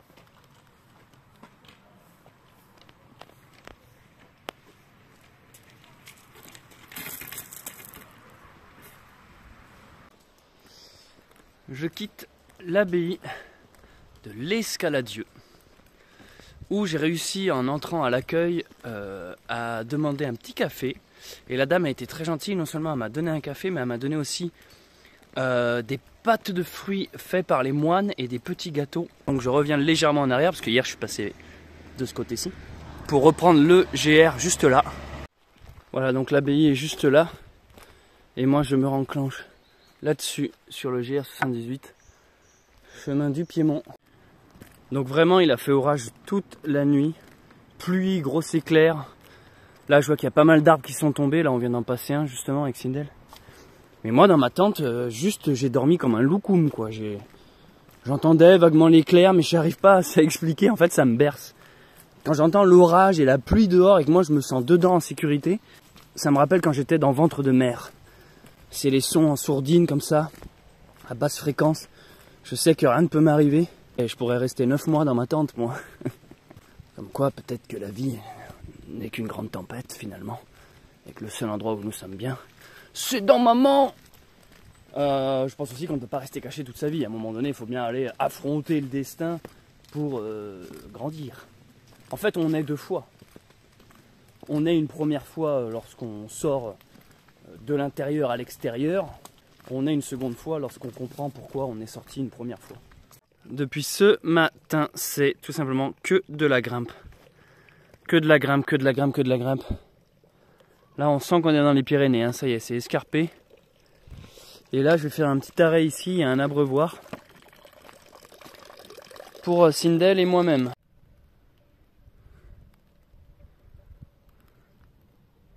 Je quitte l'abbaye de l'Escaladieu, où j'ai réussi en entrant à l'accueil à demander un petit café. Et la dame a été très gentille, non seulement elle m'a donné un café, mais elle m'a donné aussi des pâtes de fruits faits par les moines et des petits gâteaux. Donc je reviens légèrement en arrière, parce que hier je suis passé de ce côté-ci, pour reprendre le GR juste là. Voilà, donc l'abbaye est juste là, et moi je me renclenche là-dessus, sur le GR 78, chemin du Piémont. Donc vraiment il a fait orage toute la nuit, pluie, gros éclair. Là je vois qu'il y a pas mal d'arbres qui sont tombés, là on vient d'en passer un justement avec Sindel. Mais moi dans ma tente, juste j'ai dormi comme un loukoum quoi. J'entendais vaguement l'éclair mais je n'arrive pas à expliquer, en fait ça me berce. Quand j'entends l'orage et la pluie dehors et que moi je me sens dedans en sécurité, ça me rappelle quand j'étais dans Ventre de mer. C'est les sons en sourdine comme ça, à basse fréquence. Je sais que rien ne peut m'arriver. Et je pourrais rester 9 mois dans ma tente, moi. Comme quoi, peut-être que la vie n'est qu'une grande tempête, finalement. Et que le seul endroit où nous sommes bien, c'est dans maman. Je pense aussi qu'on ne peut pas rester caché toute sa vie. À un moment donné, il faut bien aller affronter le destin pour grandir. En fait, on est deux fois. On est une première fois lorsqu'on sort de l'intérieur à l'extérieur. On est une seconde fois lorsqu'on comprend pourquoi on est sorti une première fois. Depuis ce matin, c'est tout simplement que de la grimpe. Que de la grimpe, que de la grimpe, que de la grimpe. Là, on sent qu'on est dans les Pyrénées, hein. Ça y est, c'est escarpé. Et là, je vais faire un petit arrêt ici, il y a un abreuvoir. Pour Sindel et moi-même.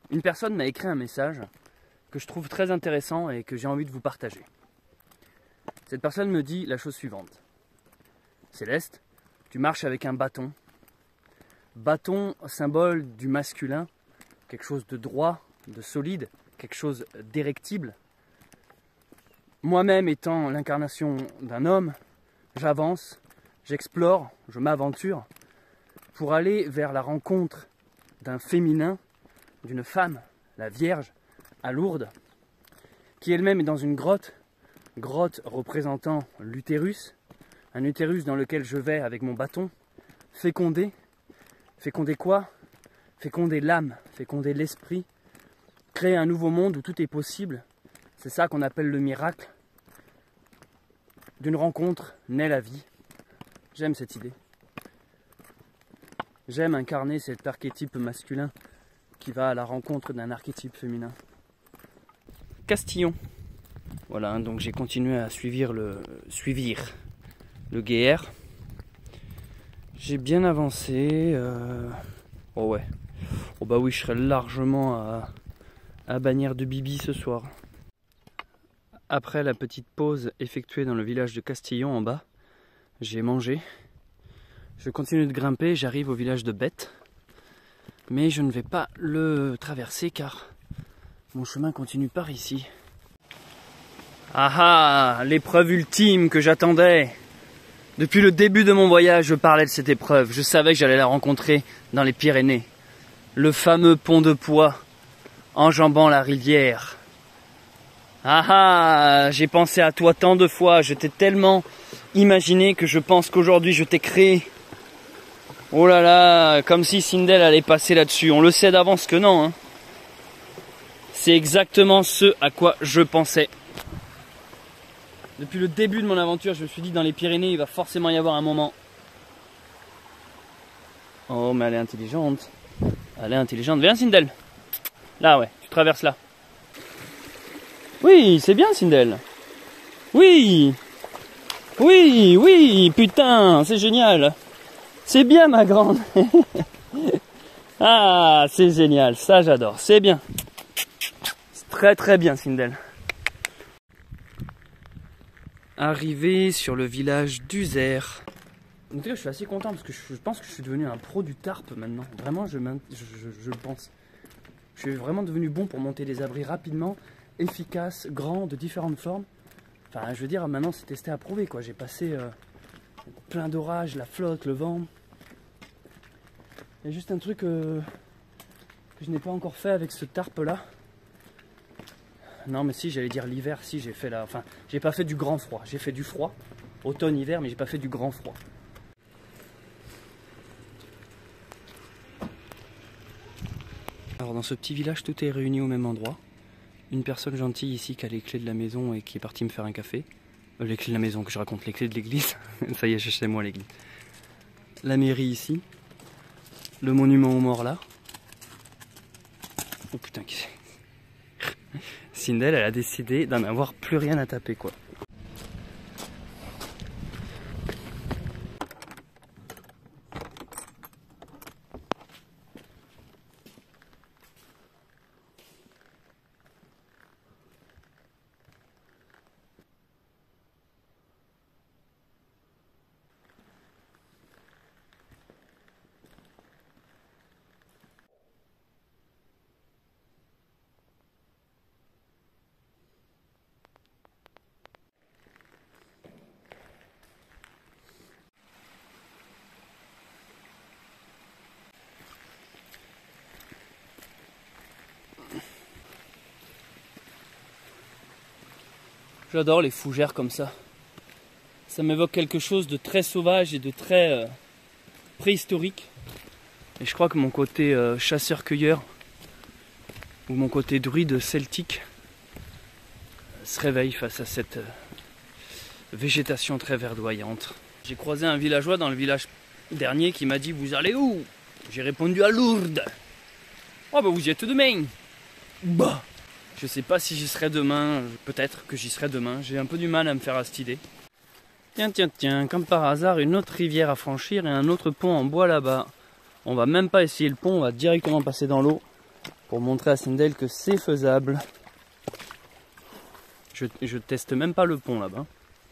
une personne m'a écrit un message que je trouve très intéressant et que j'ai envie de vous partager. Cette personne me dit la chose suivante. Céleste, tu marches avec un bâton. Bâton, symbole du masculin, quelque chose de droit, de solide, quelque chose d'érectible. Moi-même étant l'incarnation d'un homme, j'avance, j'explore, je m'aventure pour aller vers la rencontre d'un féminin, d'une femme, la Vierge, à Lourdes, qui elle-même est dans une grotte représentant l'utérus, un utérus dans lequel je vais avec mon bâton, féconder. Féconder quoi? Féconder l'âme, féconder l'esprit, créer un nouveau monde où tout est possible. C'est ça qu'on appelle le miracle. D'une rencontre naît la vie. J'aime cette idée. J'aime incarner cet archétype masculin qui va à la rencontre d'un archétype féminin. Castillon. Voilà, donc j'ai continué à suivre le guér. J'ai bien avancé. Oh ouais. Oh bah oui, je serai largement à Bagnères de Bibi ce soir. Après la petite pause effectuée dans le village de Castillon en bas, j'ai mangé. Je continue de grimper, j'arrive au village de Bette. Mais je ne vais pas le traverser car mon chemin continue par ici. Ah ah, l'épreuve ultime que j'attendais. Depuis le début de mon voyage, je parlais de cette épreuve. Je savais que j'allais la rencontrer dans les Pyrénées. Le fameux pont de Poix, enjambant la rivière. Ah ah, j'ai pensé à toi tant de fois. Je t'ai tellement imaginé que je pense qu'aujourd'hui je t'ai créé. Oh là là, comme si Sindel allait passer là-dessus. On le sait d'avance que non, hein. C'est exactement ce à quoi je pensais. Depuis le début de mon aventure, je me suis dit dans les Pyrénées, il va forcément y avoir un moment. Oh, mais elle est intelligente. Elle est intelligente. Viens, Sindel. Là, ouais, tu traverses là. Oui, c'est bien, Sindel. Oui. Oui, oui, putain, c'est génial. C'est bien, ma grande. Ah, c'est génial, ça j'adore, c'est bien. C'est très très bien, Sindel. Arrivé sur le village d'Uzer. En tout cas, je suis assez content parce que je pense que je suis devenu un pro du tarp maintenant. Vraiment, je le pense. Je suis vraiment devenu bon pour monter des abris rapidement, efficaces, grands, de différentes formes. Enfin, je veux dire, maintenant c'est testé à prouver, quoi. J'ai passé plein d'orages, la flotte, le vent. Il y a juste un truc que je n'ai pas encore fait avec ce tarp là. Non mais si, j'allais dire l'hiver, si j'ai fait enfin j'ai pas fait du grand froid, j'ai fait du froid, automne-hiver, mais j'ai pas fait du grand froid. Alors dans ce petit village, tout est réuni au même endroit. Une personne gentille ici qui a les clés de la maison et qui est partie me faire un café. Les clés de la maison, que je raconte, les clés de l'église. Ça y est, chez moi l'église. La mairie ici. Le monument aux morts là. Oh putain, qui c'est? Sindel, elle a décidé d'en avoir plus rien à taper, quoi. J'adore les fougères comme ça. Ça m'évoque quelque chose de très sauvage et de très préhistorique. Et je crois que mon côté chasseur-cueilleur ou mon côté druide celtique se réveille face à cette végétation très verdoyante. J'ai croisé un villageois dans le village dernier qui m'a dit « Vous allez où ?» J'ai répondu à Lourdes. « Oh bah vous y êtes demain !» Bah, je sais pas si j'y serai demain, peut-être que j'y serai demain, j'ai un peu du mal à me faire à cette idée. Tiens, comme par hasard, une autre rivière à franchir et un autre pont en bois là-bas. On va même pas essayer le pont, on va directement passer dans l'eau. pour montrer à Sindel que c'est faisable. Je teste même pas le pont là-bas.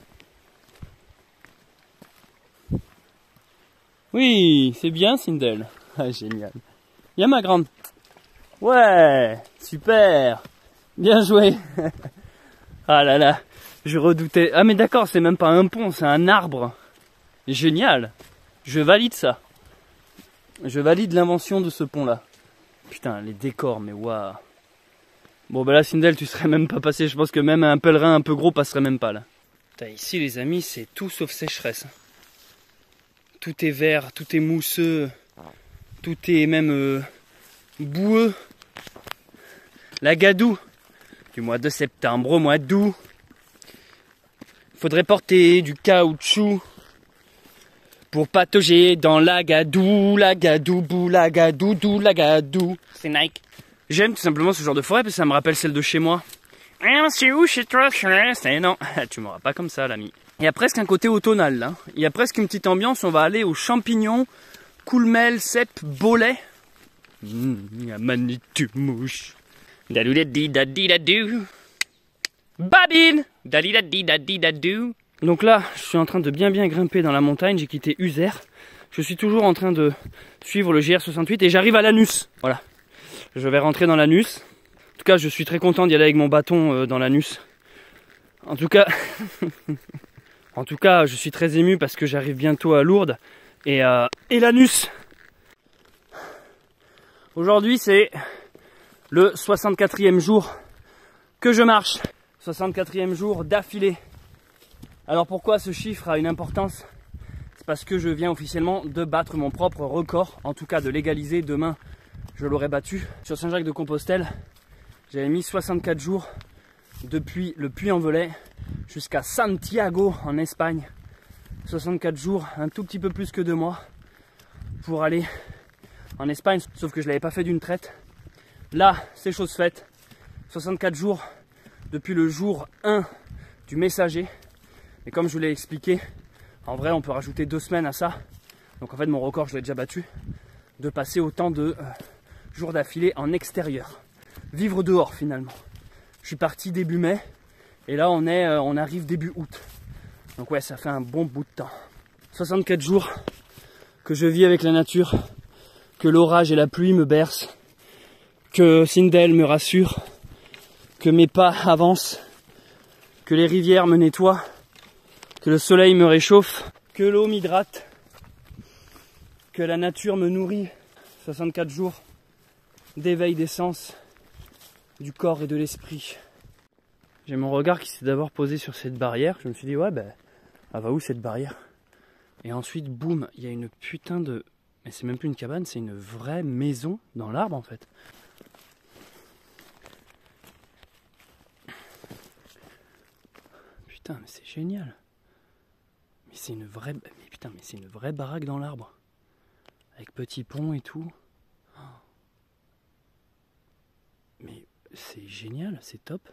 Oui, c'est bien Sindel. Ah, génial. Viens ma grande. Ouais, super. Bien joué. Ah là là, je redoutais. Ah mais d'accord, c'est même pas un pont, c'est un arbre. Génial. Je valide ça. Je valide l'invention de ce pont là. Putain, les décors, mais waouh. Bon bah là Sindel, tu serais même pas passé. Je pense que même un pèlerin un peu gros passerait même pas là. Putain, ici les amis, c'est tout sauf sécheresse. Tout est vert, tout est mousseux. Tout est même boueux. La gadoue. Du mois de septembre au mois d'août. Faudrait porter du caoutchouc pour patauger dans la gadoue, bou, la gadoue, dou, la gadoue. C'est Nike. J'aime tout simplement ce genre de forêt parce que ça me rappelle celle de chez moi. C'est où chez toi? Non, tu m'auras pas comme ça l'ami. Il y a presque un côté automnal là. Il y a presque une petite ambiance. On va aller aux champignons, coulmel, cèpe, bolet. Manitou mouche. Dadou-dadou-dadou-dadou. Babine. Dadou-dadou-dadou-dadou. Donc là, je suis en train de bien grimper dans la montagne. J'ai quitté User. Je suis toujours en train de suivre le GR68 et j'arrive à l'anus. Voilà. Je vais rentrer dans l'anus. En tout cas, je suis très content d'y aller avec mon bâton dans l'anus. En tout cas, je suis très ému parce que j'arrive bientôt à Lourdes et l'anus. Aujourd'hui, c'est le 64e jour que je marche. 64e jour d'affilée. Alors pourquoi ce chiffre a une importance? C'est parce que je viens officiellement de battre mon propre record, en tout cas de l'égaliser. Demain, je l'aurai battu. Sur Saint-Jacques-de-Compostelle, j'avais mis 64 jours depuis le Puy-en-Velay jusqu'à Santiago en Espagne. 64 jours, un tout petit peu plus que 2 mois pour aller en Espagne, sauf que je ne l'avais pas fait d'une traite. Là, c'est chose faite. 64 jours depuis le jour 1 du messager. Et comme je vous l'ai expliqué, en vrai, on peut rajouter 2 semaines à ça. Donc en fait, mon record, je l'ai déjà battu. De passer autant de jours d'affilée en extérieur. Vivre dehors, finalement. Je suis parti début mai. Et là, on arrive début août. Donc ouais, ça fait un bon bout de temps. 64 jours que je vis avec la nature. Que l'orage et la pluie me bercent. Que Sindel me rassure. Que mes pas avancent. Que les rivières me nettoient. Que le soleil me réchauffe. Que l'eau m'hydrate. Que la nature me nourrit. 64 jours d'éveil des sens, du corps et de l'esprit. J'ai mon regard qui s'est d'abord posé sur cette barrière. Je me suis dit, ouais, ben, elle va où cette barrière? Et ensuite, boum, il y a une putain de... Mais c'est même plus une cabane, c'est une vraie maison dans l'arbre en fait. Putain, mais c'est génial. Mais c'est une vraie... Mais putain, mais c'est une vraie baraque dans l'arbre. Avec petit pont et tout. Mais c'est génial, c'est top.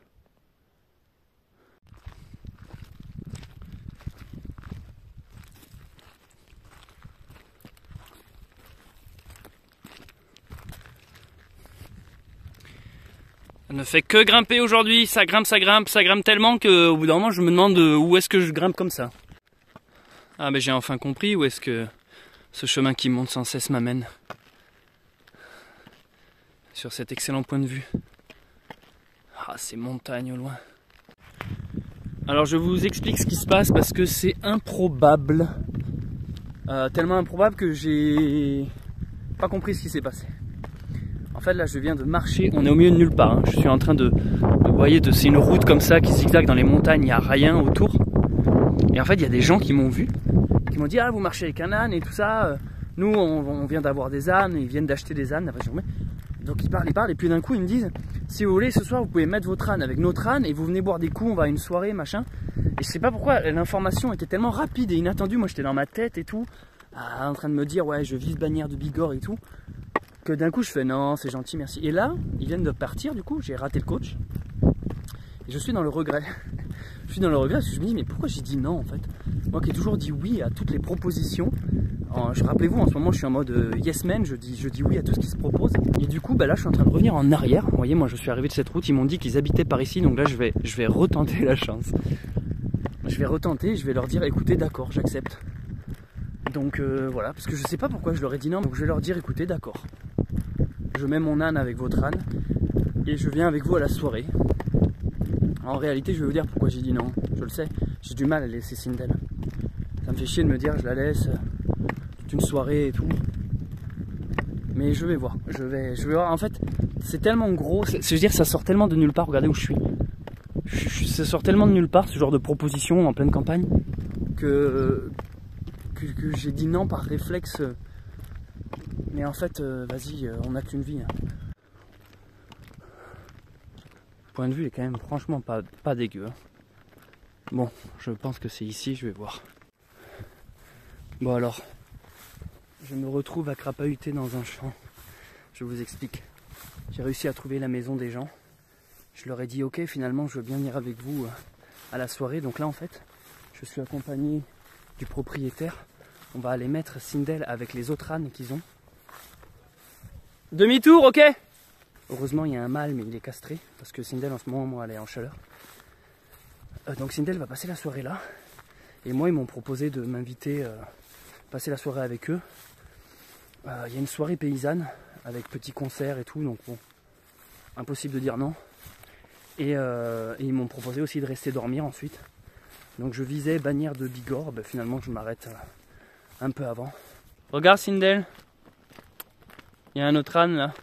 Ça ne fait que grimper aujourd'hui, ça grimpe tellement qu'au bout d'un moment je me demande où est-ce que je grimpe comme ça. Ah mais j'ai enfin compris où est-ce que ce chemin qui monte sans cesse m'amène. Sur cet excellent point de vue. Ah, ces montagnes au loin. Alors je vous explique ce qui se passe parce que c'est improbable. Tellement improbable que j'ai pas compris ce qui s'est passé. En fait là je viens de marcher, on est au milieu de nulle part. Hein. Je suis en train vous voyez, c'est une route comme ça qui zigzague dans les montagnes, il n'y a rien autour. Et en fait il y a des gens qui m'ont vu, qui m'ont dit ah vous marchez avec un âne et tout ça. Nous on vient d'avoir des ânes, ils viennent d'acheter des ânes la journée. Donc ils parlent et puis d'un coup ils me disent si vous voulez ce soir vous pouvez mettre votre âne avec notre âne et vous venez boire des coups, on va à une soirée machin. Et je sais pas pourquoi l'information était tellement rapide et inattendue, moi j'étais dans ma tête et tout, en train de me dire ouais je vise Bagnères de Bigorre et tout, que d'un coup je fais non c'est gentil merci. Et là ils viennent de partir, du coup j'ai raté le coach et je suis dans le regret. Je suis dans le regret parce que je me dis mais pourquoi j'ai dit non en fait. Moi qui ai toujours dit oui à toutes les propositions, Rappelez-vous, en ce moment je suis en mode yes man, je dis oui à tout ce qui se propose. Et du coup là je suis en train de revenir en arrière. Vous voyez, moi je suis arrivé de cette route, ils m'ont dit qu'ils habitaient par ici, donc là je vais retenter la chance. Je vais retenter, je vais leur dire écoutez d'accord, j'accepte. Donc voilà, parce que je sais pas pourquoi je leur ai dit non, donc je vais leur dire écoutez d'accord. Je mets mon âne avec votre âne et je viens avec vous à la soirée. En réalité je vais vous dire pourquoi j'ai dit non, je le sais, j'ai du mal à laisser Sindel. Ça me fait chier de me dire je la laisse toute une soirée et tout. Mais je vais voir, je vais voir. En fait, c'est tellement gros, je veux dire ça sort tellement de nulle part, regardez où je suis. Ça sort tellement de nulle part ce genre de proposition en pleine campagne que j'ai dit non par réflexe. Mais en fait, vas-y, on n'a qu'une vie. Le point de vue est quand même franchement pas dégueu. Bon, je pense que c'est ici, je vais voir. Bon alors, je me retrouve à crapahuter dans un champ. Je vous explique. J'ai réussi à trouver la maison des gens. Je leur ai dit ok, finalement je veux bien venir avec vous à la soirée. Donc là en fait, je suis accompagné du propriétaire. On va aller mettre Sindel avec les autres ânes qu'ils ont. Demi-tour, ok? Heureusement il y a un mâle mais il est castré. Parce que Sindel en ce moment, moi, elle est en chaleur. Donc Sindel va passer la soirée là. Et moi ils m'ont proposé de m'inviter passer la soirée avec eux. Il y a une soirée paysanne avec petit concert et tout, donc bon, impossible de dire non. Et ils m'ont proposé aussi de rester dormir ensuite. Donc je visais Bagnères de Bigorre, ben, finalement je m'arrête un peu avant. Regarde Sindel, il y a un autre âne là.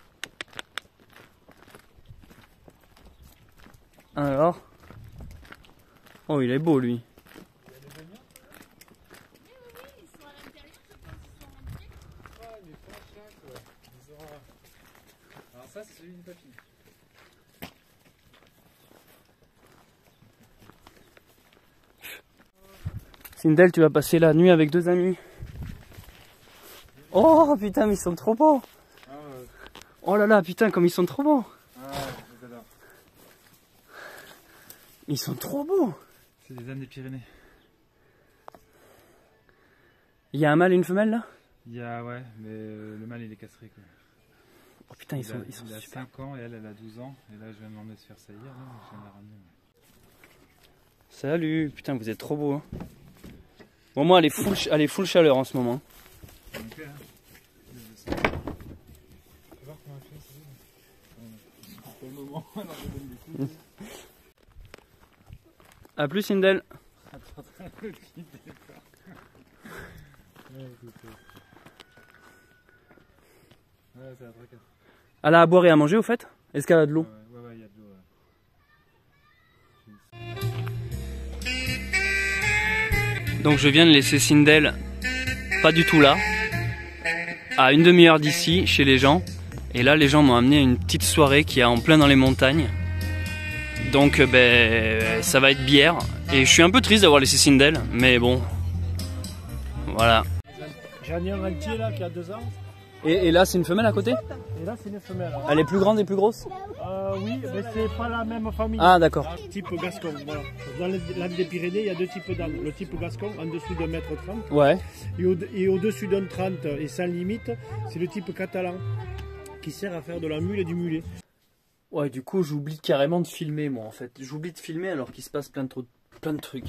Alors, oh il est beau lui. Ça, c'est celui du papy. Sindel, tu vas passer la nuit avec 2 amis. Oh putain, mais ils sont trop beaux. Ah ouais. Oh là là, putain, comme ils sont trop beaux. Ah, je les adore. Ils sont trop beaux. C'est des ânes des Pyrénées. Il y a un mâle et une femelle là? Il y a, ouais, mais le mâle il est castré quoi. Oh putain, ils sont il a super. 5 ans et elle a 12 ans. Et là, je viens de demander de se faire saillir. Là, je viens de la ramener. Ouais. Salut, putain, vous êtes trop beaux. Hein. Bon, moi, elle est full chaleur en ce moment. Ok, hein. Tu vas voir comment elle fait, c'est le moment. Alors, je donne des coups. A plus, Sindel. Attends, le petit départ. Ouais, écoute. Ouais, c'est un truc. Elle a à boire et à manger au fait? Est-ce qu'elle a de l'eau? Ouais, il y a de l'eau. Donc je viens de laisser Sindel, pas du tout là, à une demi-heure d'ici, chez les gens. Et là, les gens m'ont amené à une petite soirée qui est en plein dans les montagnes. Donc ben, ça va être bière. Et je suis un peu triste d'avoir laissé Sindel, mais bon, voilà. J'en ai un entier là qui a 2 ans. Et là, c'est une femelle à côté? Et là, c'est une femelle. Elle est plus grande et plus grosse? Oui, mais c'est pas la même famille. Ah, d'accord. Type gascon, voilà. Dans l'âne des Pyrénées, il y a 2 types d'ânes. Le type gascon, en dessous d'1,30 m. Ouais. Et au-dessus d'un 30 et sans limite, c'est le type catalan, qui sert à faire de la mule et du mulet. Ouais, du coup, j'oublie carrément de filmer, moi, en fait. J'oublie de filmer alors qu'il se passe plein de trucs.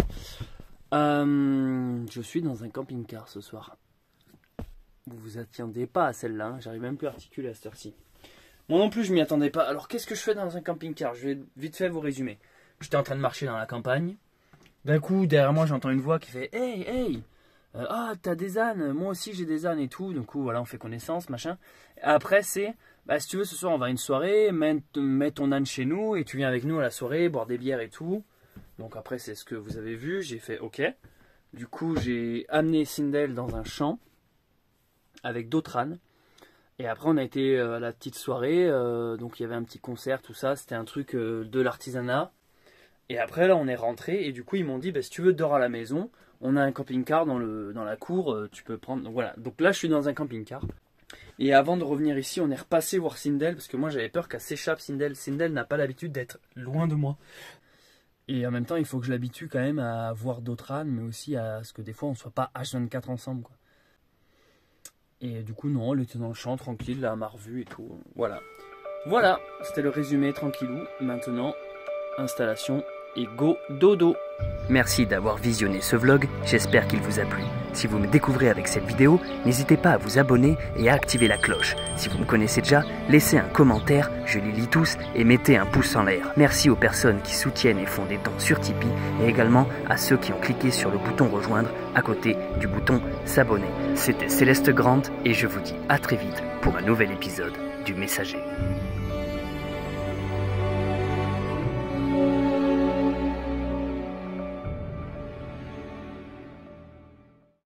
Je suis dans un camping-car ce soir. Vous vous attendiez pas à celle-là, hein. J'arrive même plus à articuler à cette heure-ci. Moi non plus, je m'y attendais pas. Alors, qu'est-ce que je fais dans un camping-car? Je vais vite fait vous résumer. J'étais en train de marcher dans la campagne. D'un coup, derrière moi, j'entends une voix qui fait « Hey, hey ah, t'as des ânes, moi aussi j'ai des ânes et tout. » Du coup, voilà, on fait connaissance, machin. Après, c'est bah, si tu veux, ce soir, on va à une soirée, mets ton âne chez nous et tu viens avec nous à la soirée, boire des bières et tout. Donc après, c'est ce que vous avez vu. J'ai fait OK. Du coup, j'ai amené Sindel dans un champ avec d'autres ânes. Et après, on a été à la petite soirée. Donc, il y avait un petit concert, tout ça. C'était un truc de l'artisanat. Et après, là, on est rentré. Et du coup, ils m'ont dit, bah, si tu veux, dors à la maison. On a un camping-car dans la cour. Tu peux prendre. Donc, voilà. Donc là, je suis dans un camping-car. Et avant de revenir ici, on est repassé voir Sindel. Parce que moi, j'avais peur qu'elle s'échappe, Sindel. Sindel n'a pas l'habitude d'être loin de moi. Et en même temps, il faut que je l'habitue quand même à voir d'autres ânes. Mais aussi à ce que des fois, on ne soit pas H24 ensemble, quoi. Et du coup, non, elle était dans le champ, tranquille, là, elle m'a revu et tout. Voilà. Voilà, c'était le résumé tranquillou. Maintenant, installation et go dodo. Merci d'avoir visionné ce vlog, j'espère qu'il vous a plu. Si vous me découvrez avec cette vidéo, n'hésitez pas à vous abonner et à activer la cloche. Si vous me connaissez déjà, laissez un commentaire, je les lis tous, et mettez un pouce en l'air. Merci aux personnes qui soutiennent et font des dons sur Tipeee, et également à ceux qui ont cliqué sur le bouton rejoindre à côté du bouton s'abonner. C'était Céleste Grande et je vous dis à très vite pour un nouvel épisode du Messager.